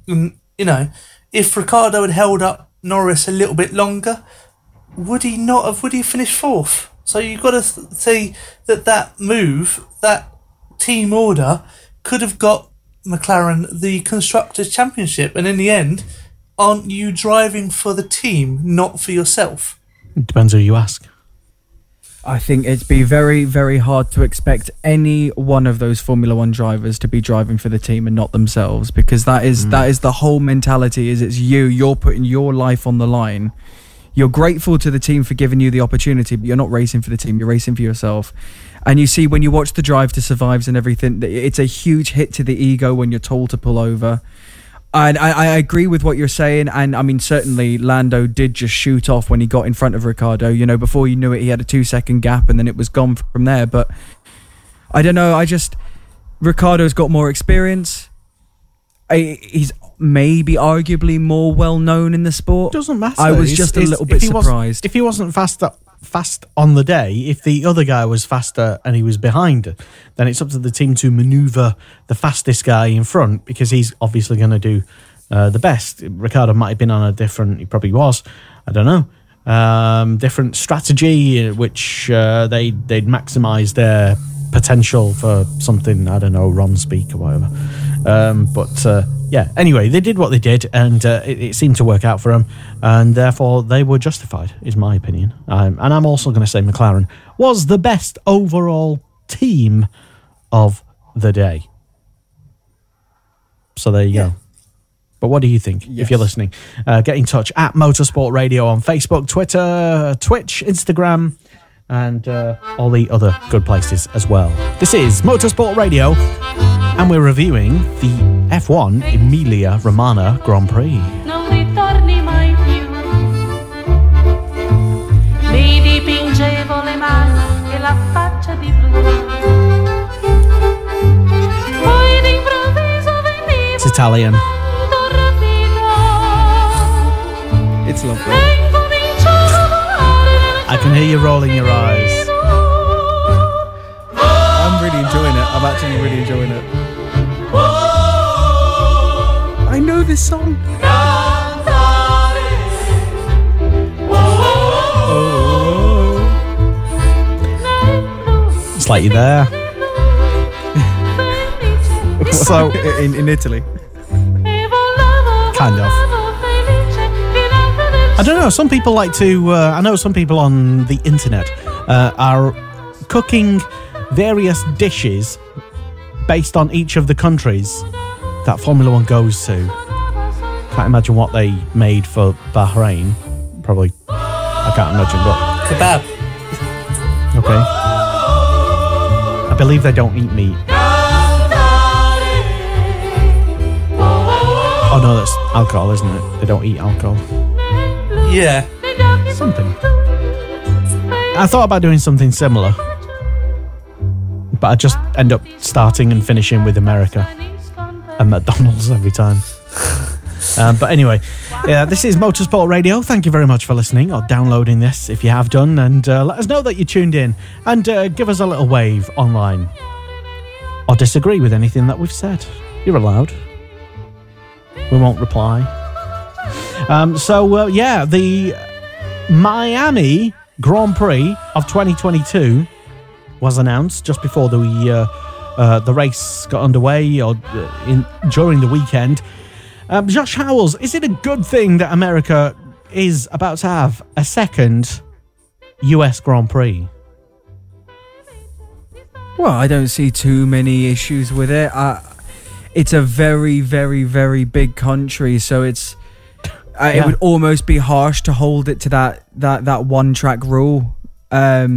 If Ricciardo had held up Norris a little bit longer, would he finish fourth? So you've got to see that move, that team order, could have got McLaren the Constructors' Championship, and in the end, aren't you driving for the team, not for yourself? It depends who you ask. I think it'd be very, very hard to expect any one of those Formula One drivers to be driving for the team and not themselves, because that is the whole mentality. Is it's you're putting your life on the line. You're grateful to the team for giving you the opportunity, but you're not racing for the team, you're racing for yourself. And you see, when you watch the Drive to Survives and everything, it's a huge hit to the ego when you're told to pull over. And I agree with what you're saying, and I mean, certainly Lando did just shoot off when he got in front of Ricciardo. You know, before you knew it, he had a 2-second gap, and then it was gone from there. But I don't know, Ricciardo's got more experience. He's maybe arguably more well known in the sport. Doesn't matter. I was just a little bit surprised. If he wasn't fast on the day, if the other guy was faster and he was behind, then it's up to the team to maneuver the fastest guy in front, because he's obviously going to do the best. Ricciardo might have been on he probably was, I don't know, different strategy, which they'd maximise their potential for something, I don't know, Ron speak or whatever. Yeah, anyway, they did what they did, and it seemed to work out for them, and therefore they were justified, is my opinion. And I'm also going to say McLaren was the best overall team of the day. So there you go. But what do you think, if you're listening? Get in touch at Motorsport Radio on Facebook, Twitter, Twitch, Instagram, and all the other good places as well. This is Motorsport Radio, and we're reviewing the F1 Emilia Romagna Grand Prix. Non ritorni mai più. Mi dipingevo le mani e la faccia di blu. Poi d'improvviso venivo. It's Italian. It's lovely. I can hear you rolling your eyes. I'm really enjoying it. I'm actually really enjoying it. I know this song. It's like you're there. So in Italy, kind of. I don't know. Some people like to. I know some people on the internet are cooking various dishes based on each of the countries that Formula One goes to. Can't imagine what they made for Bahrain. Probably, I can't imagine, but Kebab. okay. I believe they don't eat meat. Oh no, that's alcohol, isn't it? They don't eat alcohol. Yeah. Something. I thought about doing something similar, but I just end up starting and finishing with America and McDonald's every time. But anyway, this is Motorsport Radio. Thank you very much for listening or downloading this if you have done, and let us know that you tuned in, and give us a little wave online, or disagree with anything that we've said. You're allowed. We won't reply. The Miami Grand Prix of 2022 was announced just before the race got underway, or during the weekend. Josh Howells, is it a good thing that America is about to have a second US Grand Prix? well, I don't see too many issues with it. It's a very, very, very big country, so it's. It would almost be harsh to hold it to that one track rule. But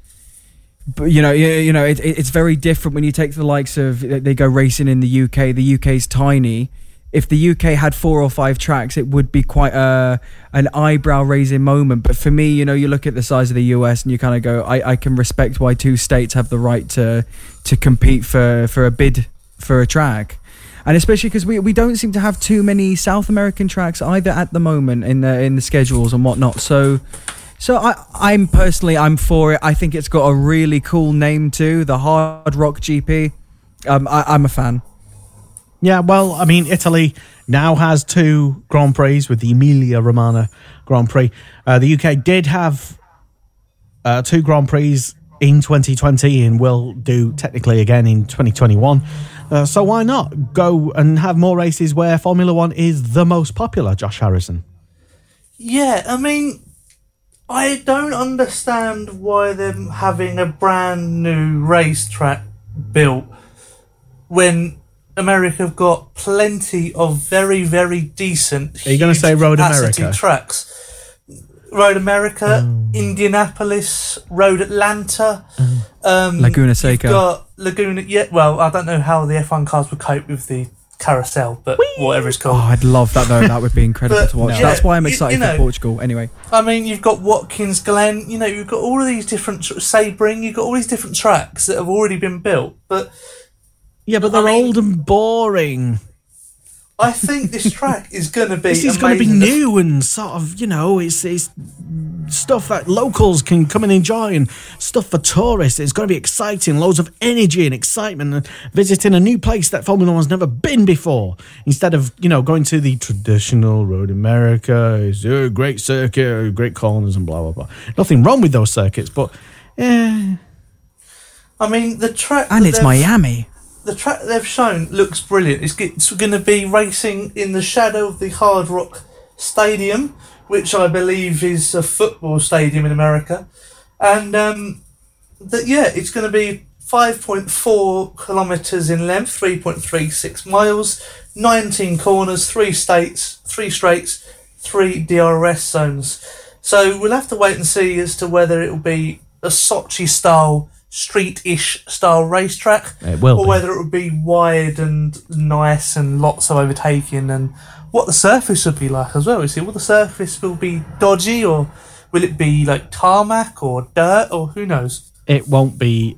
it's very different when you take the likes of, they go racing in the UK. The UK's tiny. If the UK had 4 or 5 tracks, it would be quite an eyebrow raising moment. But for me, you look at the size of the US and you kind of go, I can respect why 2 states have the right to compete for a bid for a track. And especially because we don't seem to have too many South American tracks either at the moment in the schedules and whatnot. So I'm for it. I think it's got a really cool name too, the Hard Rock GP. I'm a fan. Yeah, well, I mean, Italy now has 2 Grand Prix with the Emilia Romagna Grand Prix. The UK did have 2 Grand Prix in 2020 and will do technically again in 2021. So why not go and have more races where Formula One is the most popular, Josh Harrison? Yeah, I mean, I don't understand why they're having a brand new racetrack built when America have got plenty of very, very decent. Are you going to say Road America? Tracks. Road America, Indianapolis, Road Atlanta, Laguna Seca. You've got Laguna. Yeah, well, I don't know how the F1 cars would cope with the carousel, but whatever it's called. Oh, I'd love that though. That would be incredible to watch. Yeah, That's why I'm excited for Portugal. Anyway, I mean, you've got Watkins Glen. You know, you've got all of these different Sebring. You've got all these different tracks that have already been built, but they're old and boring. I think this track is going to be. This is going to be new and sort of, it's stuff that locals can come and enjoy and stuff for tourists. It's going to be exciting, loads of energy and excitement, and visiting a new place that Formula One's never been before. Instead of, going to the traditional Road America, it's a great circuit, great corners and blah, blah, blah. Nothing wrong with those circuits, but, I mean, the track... And it's Miami. The track they've shown looks brilliant. It's going to be racing in the shadow of the Hard Rock Stadium, which I believe is a football stadium in America. And, it's going to be 5.4 kilometres in length, 3.36 miles, 19 corners, 3 straights, 3 DRS zones. So we'll have to wait and see as to whether it will be a Sochi-style, street-ish style racetrack, or whether it would be wide and nice and lots of overtaking, and what the surface would be like as well. You see, will the surface will be dodgy, or will it be like tarmac or dirt, or who knows? It won't be.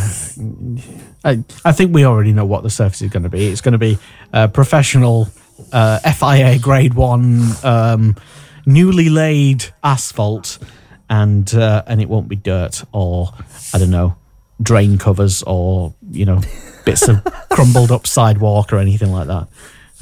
I think we already know what the surface is going to be. It's going to be professional FIA Grade 1 newly laid asphalt, and it won't be dirt or, I don't know, drain covers or, bits of crumbled up sidewalk or anything like that.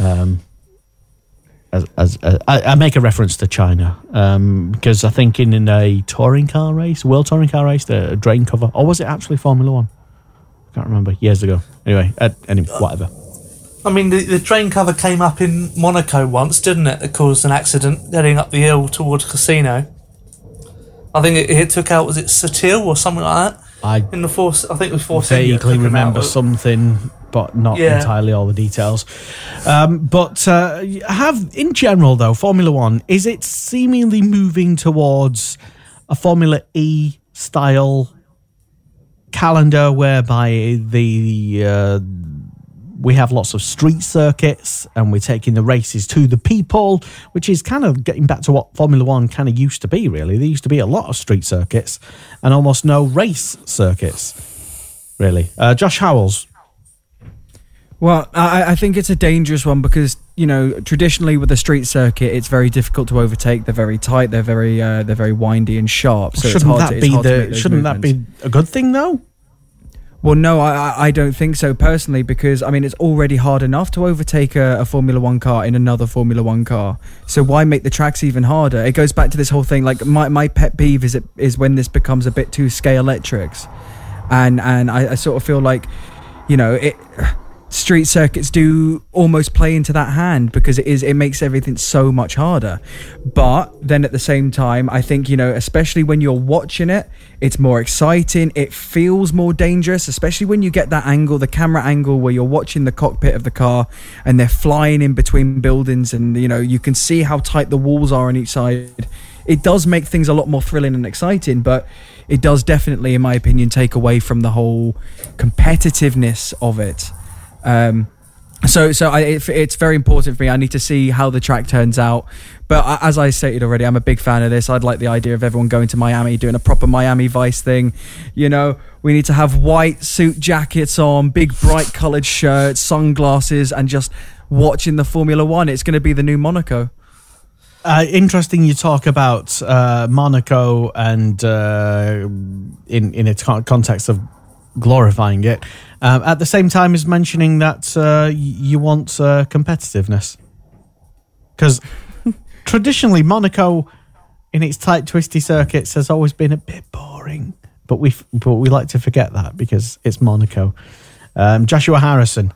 I make a reference to China because I think in a touring car race, world touring car race, the drain cover, or was it actually Formula One? I can't remember, years ago. Anyway, whatever. I mean, the drain cover came up in Monaco once, didn't it? It caused an accident getting up the hill towards Casino. I think it took out, was it Satil or something like that? I think it was Force. I vaguely remember something, but not entirely all the details. In general, though, Formula One, is it seemingly moving towards a Formula E style calendar whereby we have lots of street circuits and we're taking the races to the people, which is kind of getting back to what Formula One kind of used to be, really. There used to be a lot of street circuits and almost no race circuits, really. Josh Howells. Well, I think it's a dangerous one because, traditionally with a street circuit, it's very difficult to overtake. They're very tight. They're very windy and sharp. So shouldn't that be a good thing, though? Well, no, I don't think so personally, because it's already hard enough to overtake a Formula One car in another Formula One car. So why make the tracks even harder? It goes back to this whole thing. Like my pet peeve is when this becomes a bit too scalextrics, and I sort of feel like, street circuits do almost play into that hand because it makes everything so much harder. But then at the same time, I think, especially when you're watching it, it's more exciting. It feels more dangerous, especially when you get that angle, the camera angle where you're watching the cockpit of the car and they're flying in between buildings, and you can see how tight the walls are on each side. It does make things a lot more thrilling and exciting, but it does definitely, in my opinion, take away from the whole competitiveness of it. It's very important for me. I need to see how the track turns out. But as I stated already, I'm a big fan of this. I'd like the idea of everyone going to Miami, doing a proper Miami Vice thing. We need to have white suit jackets on, big bright coloured shirts, sunglasses, and just watching the Formula One. It's going to be the new Monaco. Interesting you talk about Monaco and in its context of glorifying it. At the same time as mentioning that you want competitiveness. Because traditionally Monaco, in its tight, twisty circuits, has always been a bit boring. But we like to forget that because it's Monaco. Joshua Harrison.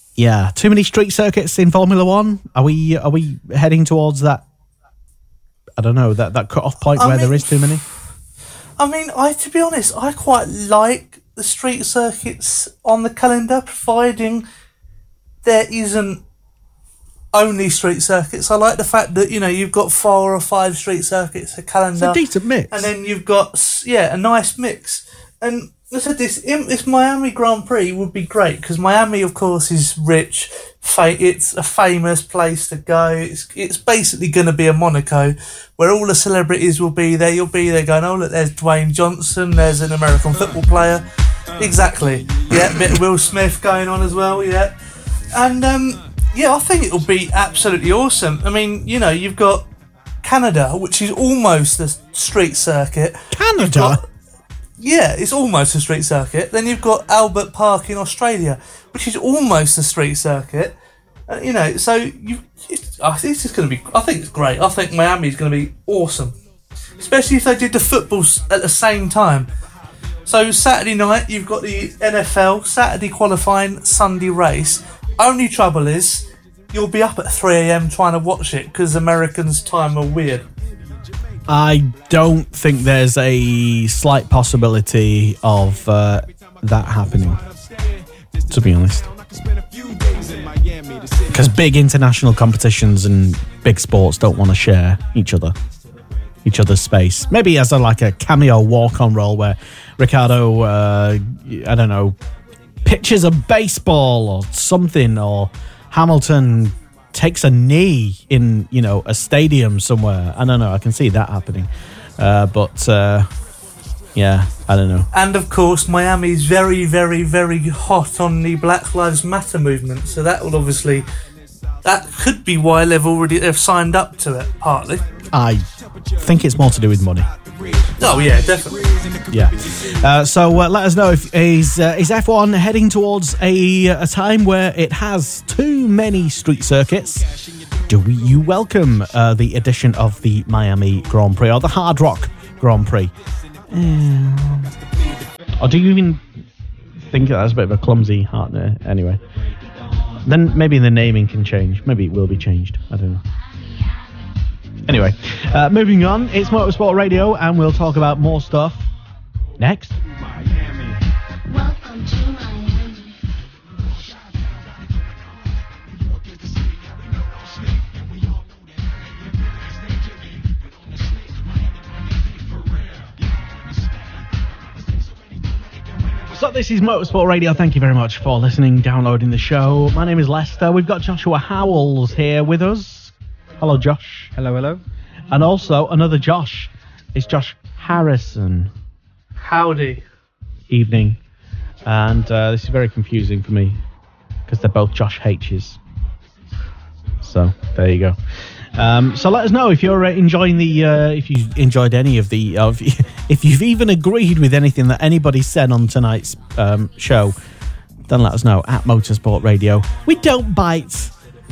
Too many street circuits in Formula One. Are we heading towards that I don't know, that cut-off point where there is too many? I mean, to be honest, I quite like the street circuits on the calendar, providing there isn't only street circuits. I like the fact that, you've got 4 or 5 street circuits a calendar. It's a decent mix. And then you've got, a nice mix. And I said this Miami Grand Prix would be great, because Miami, of course, is rich. It's a famous place to go. It's basically going to be a Monaco where all the celebrities will be there. You'll be there going, oh, look, there's Dwayne Johnson. There's an American football player. Exactly. Yeah, a bit of Will Smith going on as well, yeah. And, I think it'll be absolutely awesome. I mean, you've got Canada, which is almost a street circuit. Canada? It's almost a street circuit. Then you've got Albert Park in Australia, which is almost a street circuit. So this is going to be. I think it's great. I think Miami's going to be awesome, especially if they did the footballs at the same time. So Saturday night you've got the NFL Saturday qualifying, Sunday race. Only trouble is you'll be up at 3 a.m. trying to watch it because Americans' time are weird. I don't think there's a slight possibility of that happening, to be honest. Because big international competitions and big sports don't want to share each other's space. Maybe as a cameo walk-on role where Ricardo, I don't know, pitches a baseball or something, or Hamilton takes a knee in, a stadium somewhere. I don't know. I can see that happening. I don't know. And of course, Miami's very, very, very hot on the Black Lives Matter movement. So that could be why they've signed up to it, partly. I think it's more to do with money. Oh yeah, definitely. Yeah. So let us know if is F1 heading towards a time where it has too many street circuits. Do you welcome the addition of the Miami Grand Prix or the Hard Rock Grand Prix? Or do you even think that's a bit of a clumsy heart there? Anyway, then maybe the naming can change. Maybe it will be changed. I don't know. Anyway, moving on, it's Motorsport Radio, and we'll talk about more stuff next. Welcome to Miami. So this is Motorsport Radio. Thank you very much for listening, downloading the show. My name is Lester. We've got Joshua Howells here with us. Hello, Josh. Hello. And also another Josh. It's Josh Harrison. Howdy. Evening. And this is very confusing for me because they're both Josh H's. So there you go. So let us know if you're enjoying if you enjoyed any of the, if you've even agreed with anything that anybody said on tonight's show. Then let us know at Motorsport Radio. We don't bite.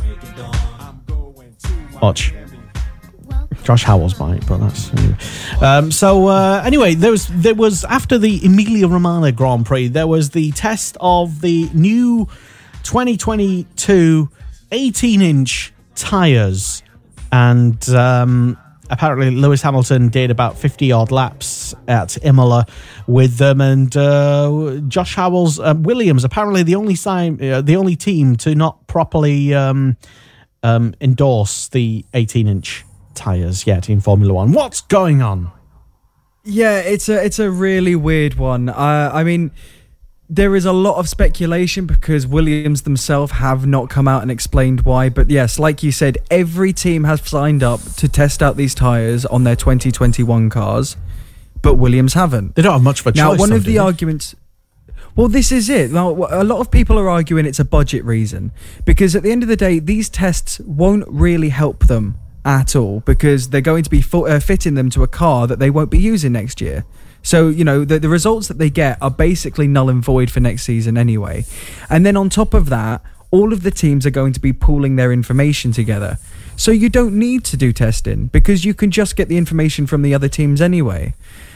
Watch. Josh Howells might, but that's anyway. There was after the Emilia Romagna Grand Prix, there was the test of the new 2022 18-inch tyres, and apparently Lewis Hamilton did about 50-odd laps at Imola with them, and Josh Howells, Williams, apparently the only team to not properly endorse the 18-inch tyres yet in Formula One. What's going on? Yeah, it's a really weird one. I mean, there is a lot of speculation because Williams themselves have not come out and explained why. But yes, like you said, every team has signed up to test out these tyres on their 2021 cars, but Williams haven't. They don't have much of a choice. Now, one of the arguments... Well, this is it. Now, a lot of people are arguing it's a budget reason because at the end of the day, these tests won't really help them at all because they're going to be fitting them to a car that they won't be using next year. So, the results that they get are basically null and void for next season anyway. And then on top of that, all of the teams are going to be pooling their information together. So you don't need to do testing because you can just get the information from the other teams anyway.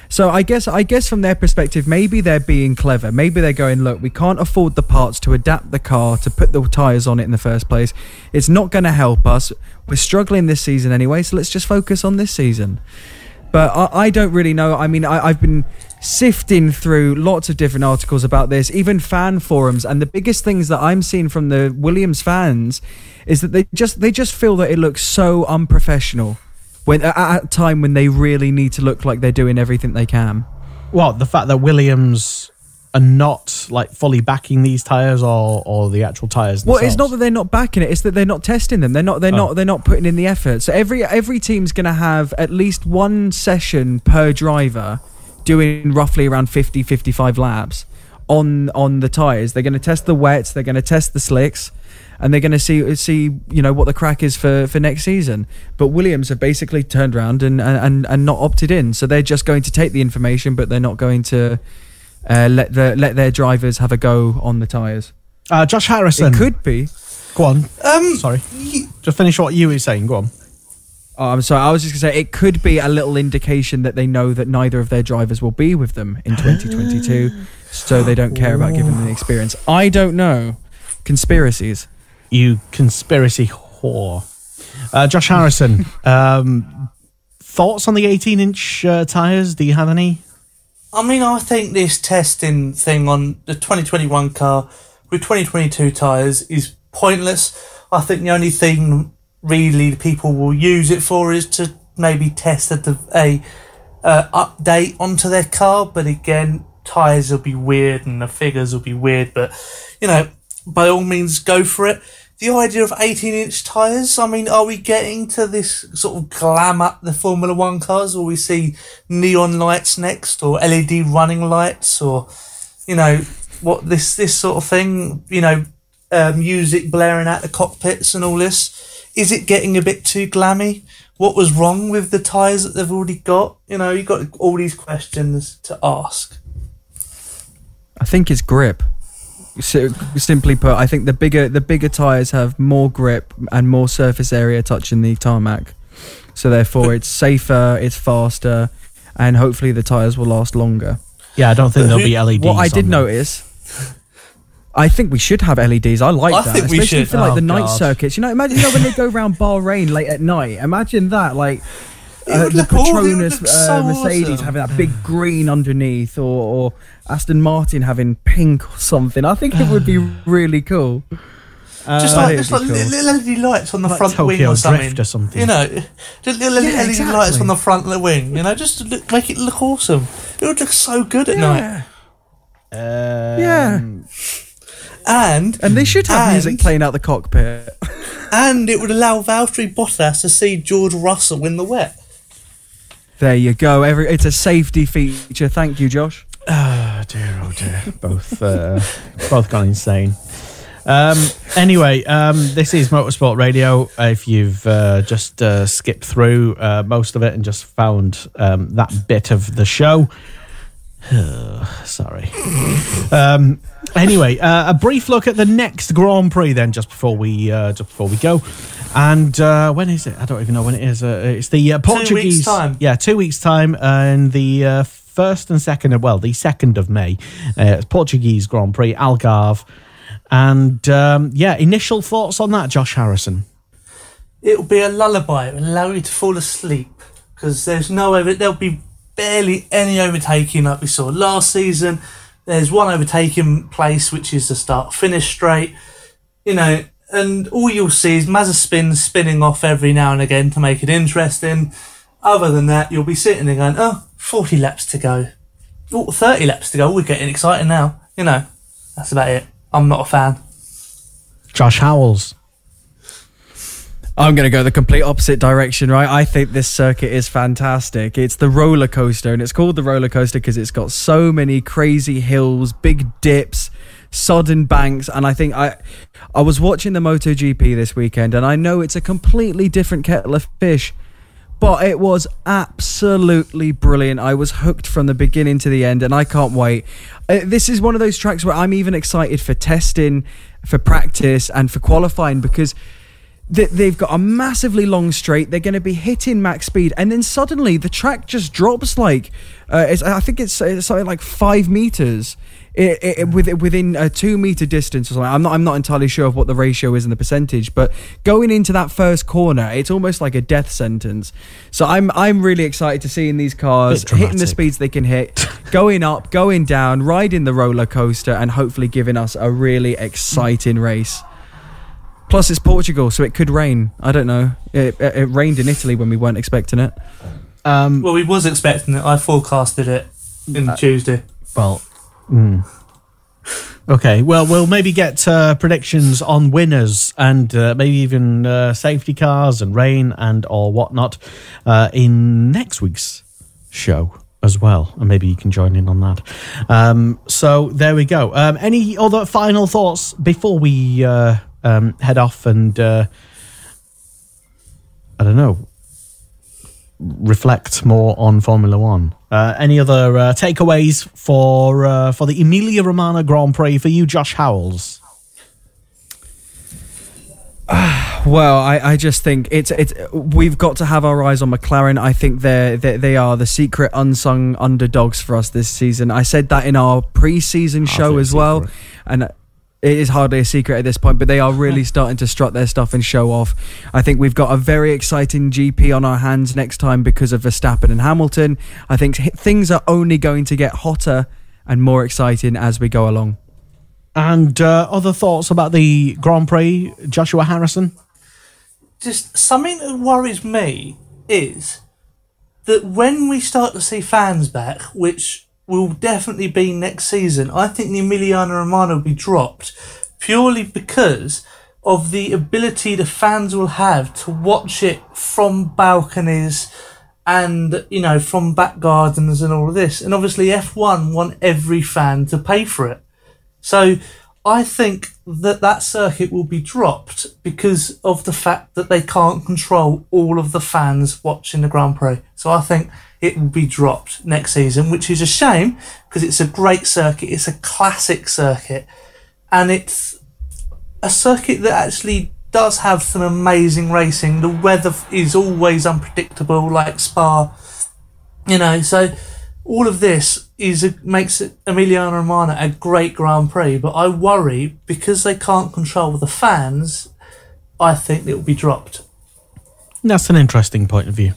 So I guess from their perspective, maybe they're being clever. Maybe they're going, look, we can't afford the parts to adapt the car to put the tyres on it in the first place. It's not going to help us. We're struggling this season anyway, so let's just focus on this season. But I don't really know. I mean, I've been sifting through lots of different articles about this, even fan forums, and the biggest things that I'm seeing from the Williams fans is that they just feel that it looks so unprofessional. When at a time when they really need to look like they're doing everything they can. Well, the fact that Williams are not like fully backing these tires or the actual tires themselves. Well, it's not that they're not backing it; it's that they're not testing them. They're not putting in the effort. So every team's going to have at least one session per driver, doing roughly around 50-55 laps on the tires. They're going to test the wets. They're going to test the slicks. And they're going to see what the crack is for next season. But Williams have basically turned around and not opted in. So they're just going to take the information, but they're not going to let their drivers have a go on the tyres. Josh Harrison. It could be. Go on. Sorry. Just finish what you were saying. Go on. Oh, I'm sorry. I was just going to say it could be a little indication that they know that neither of their drivers will be with them in 2022. So they don't care about giving them the experience. I don't know. Conspiracies. You conspiracy whore. Josh Harrison, thoughts on the 18-inch tyres? Do you have any? I mean, I think this testing thing on the 2021 car with 2022 tyres is pointless. I think the only thing really people will use it for is to maybe test a update onto their car. But again, tyres will be weird and the figures will be weird. But, by all means, go for it. The idea of 18-inch tyres, I mean, are we getting to this sort of glam up the Formula One cars? Will we see neon lights next or LED running lights or, what this sort of thing, music blaring out the cockpits and all this? Is it getting a bit too glammy? What was wrong with the tyres that they've already got? You've got all these questions to ask. I think it's grip. So, simply put, I think the bigger tyres have more grip and more surface area touching the tarmac. So therefore it's safer, it's faster, and hopefully the tyres will last longer. Yeah, I don't think there'll be LEDs. What I did notice, I think we should have LEDs. I like that. Think especially we should. for like the night circuits. Imagine when they go around Bahrain late at night. Imagine that, like the Petronas Mercedes awesome. having that big green underneath, or Aston Martin having pink or something. I think it would be really cool. Just like little LED lights on the front Tokyo wing or something. Drift or something. Just little LED lights on the front of the wing. Just to make it look awesome. It would look so good at night. Yeah. And they should have music playing out the cockpit. And it would allow Valtteri Bottas to see George Russell in the wet. There you go. It's a safety feature. Thank you, Josh. Oh dear. Both gone insane. Anyway, this is Motorsport Radio. If you've just skipped through most of it and just found that bit of the show, sorry. Anyway, a brief look at the next Grand Prix then, just before we go. And when is it? I don't even know when it is. It's the Portuguese. 2 weeks' time. Yeah, 2 weeks' time, and the 1st and 2nd. Well, the 2nd of May. It's Portuguese Grand Prix, Algarve. And initial thoughts on that, Josh Harrison? It'll be a lullaby. It will allow you to fall asleep because there'll be barely any overtaking like we saw last season. There's one overtaking place, which is the start-finish straight. And all you'll see is Mazepin spinning off every now and again to make it interesting. Other than that, you'll be sitting there going, 40 laps to go. 30 laps to go. We're getting excited now. That's about it. I'm not a fan. Josh Howells. I'm going to go the complete opposite direction, right? I think this circuit is fantastic. It's the roller coaster, and it's called the roller coaster because it's got so many crazy hills, big dips, sodden banks, and I think I was watching the MotoGP this weekend, and I know it's a completely different kettle of fish, but it was absolutely brilliant. I was hooked from the beginning to the end, and I can't wait. This is one of those tracks where I'm even excited for testing, for practice, and for qualifying, because they've got a massively long straight. They're going to be hitting max speed, and then suddenly the track just drops like I think it's something like 5 meters within a 2 meter distance or something. I'm not entirely sure of what the ratio is in the percentage, but going into that first corner, it's almost like a death sentence. So I'm really excited to see in these cars hitting the speeds they can hit, going up, going down, riding the roller coaster, and hopefully giving us a really exciting race. Plus, it's Portugal, so it could rain. I don't know. It rained in Italy when we weren't expecting it. Well, we was expecting it. I forecasted it in Tuesday. Well, okay. Well, we'll maybe get predictions on winners and maybe even safety cars and rain and or whatnot in next week's show as well, and maybe you can join in on that. So there we go. Any other final thoughts before we head off and I don't know, reflect more on Formula One? Any other takeaways for the Emilia Romagna Grand Prix for you, Josh Howells? Well, I just think it's we've got to have our eyes on McLaren. I think they are the secret unsung underdogs for us this season. I said that in our pre-season show as well, and it is hardly a secret at this point, but they are really starting to strut their stuff and show off. I think we've got a very exciting GP on our hands next time because of Verstappen and Hamilton. I think things are only going to get hotter and more exciting as we go along. And other thoughts about the Grand Prix, Joshua Harrison? Just something that worries me is that when we start to see fans back, which will definitely be next season, I think the Emilia Romagna will be dropped purely because of the ability the fans will have to watch it from balconies and, you know, from back gardens and all of this. And obviously F1 want every fan to pay for it. So I think that circuit will be dropped because of the fact that they can't control all of the fans watching the Grand Prix. So I think it will be dropped next season, which is a shame because it's a great circuit. It's a classic circuit, and it's a circuit that actually does have some amazing racing. The weather is always unpredictable, like Spa, you know. So all of this makes Emilia Romagna a great Grand Prix. But I worry because they can't control the fans. I think it will be dropped. That's an interesting point of view.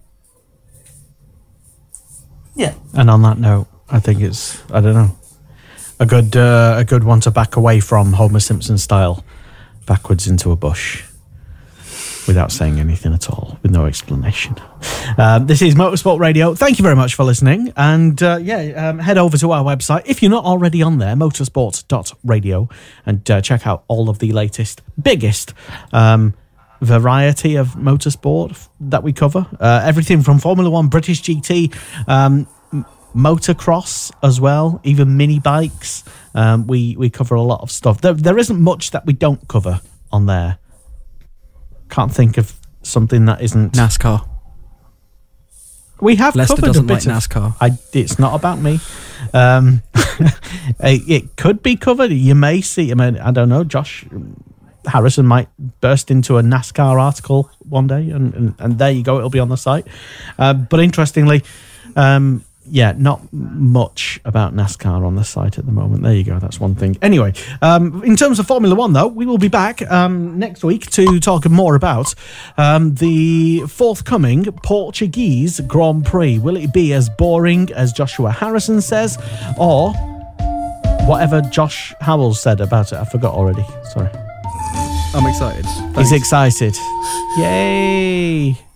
Yeah. And on that note, I think it's, I don't know, a good one to back away from, Homer Simpson style, backwards into a bush without saying anything at all, with no explanation. This is Motorsport Radio. Thank you very much for listening. And head over to our website, if you're not already on there, motorsport.radio, and check out all of the latest, biggest variety of motorsport that we cover. Everything from Formula One, British GT, motocross as well, even mini bikes. We cover a lot of stuff. There isn't much that we don't cover on there. Can't think of something that isn't NASCAR. We have Lester covered doesn't a bit like of NASCAR. It's not about me. It could be covered. You may see. I mean, I don't know. Josh Harrison might burst into a NASCAR article one day, and there you go. It'll be on the site. But interestingly, not much about NASCAR on the site at the moment. There you go. That's one thing. Anyway, in terms of Formula One, though, we will be back next week to talk more about the forthcoming Portuguese Grand Prix. Will it be as boring as Joshua Harrison says, or whatever Josh Howells said about it? I forgot already. Sorry. I'm excited. He's excited. Yay!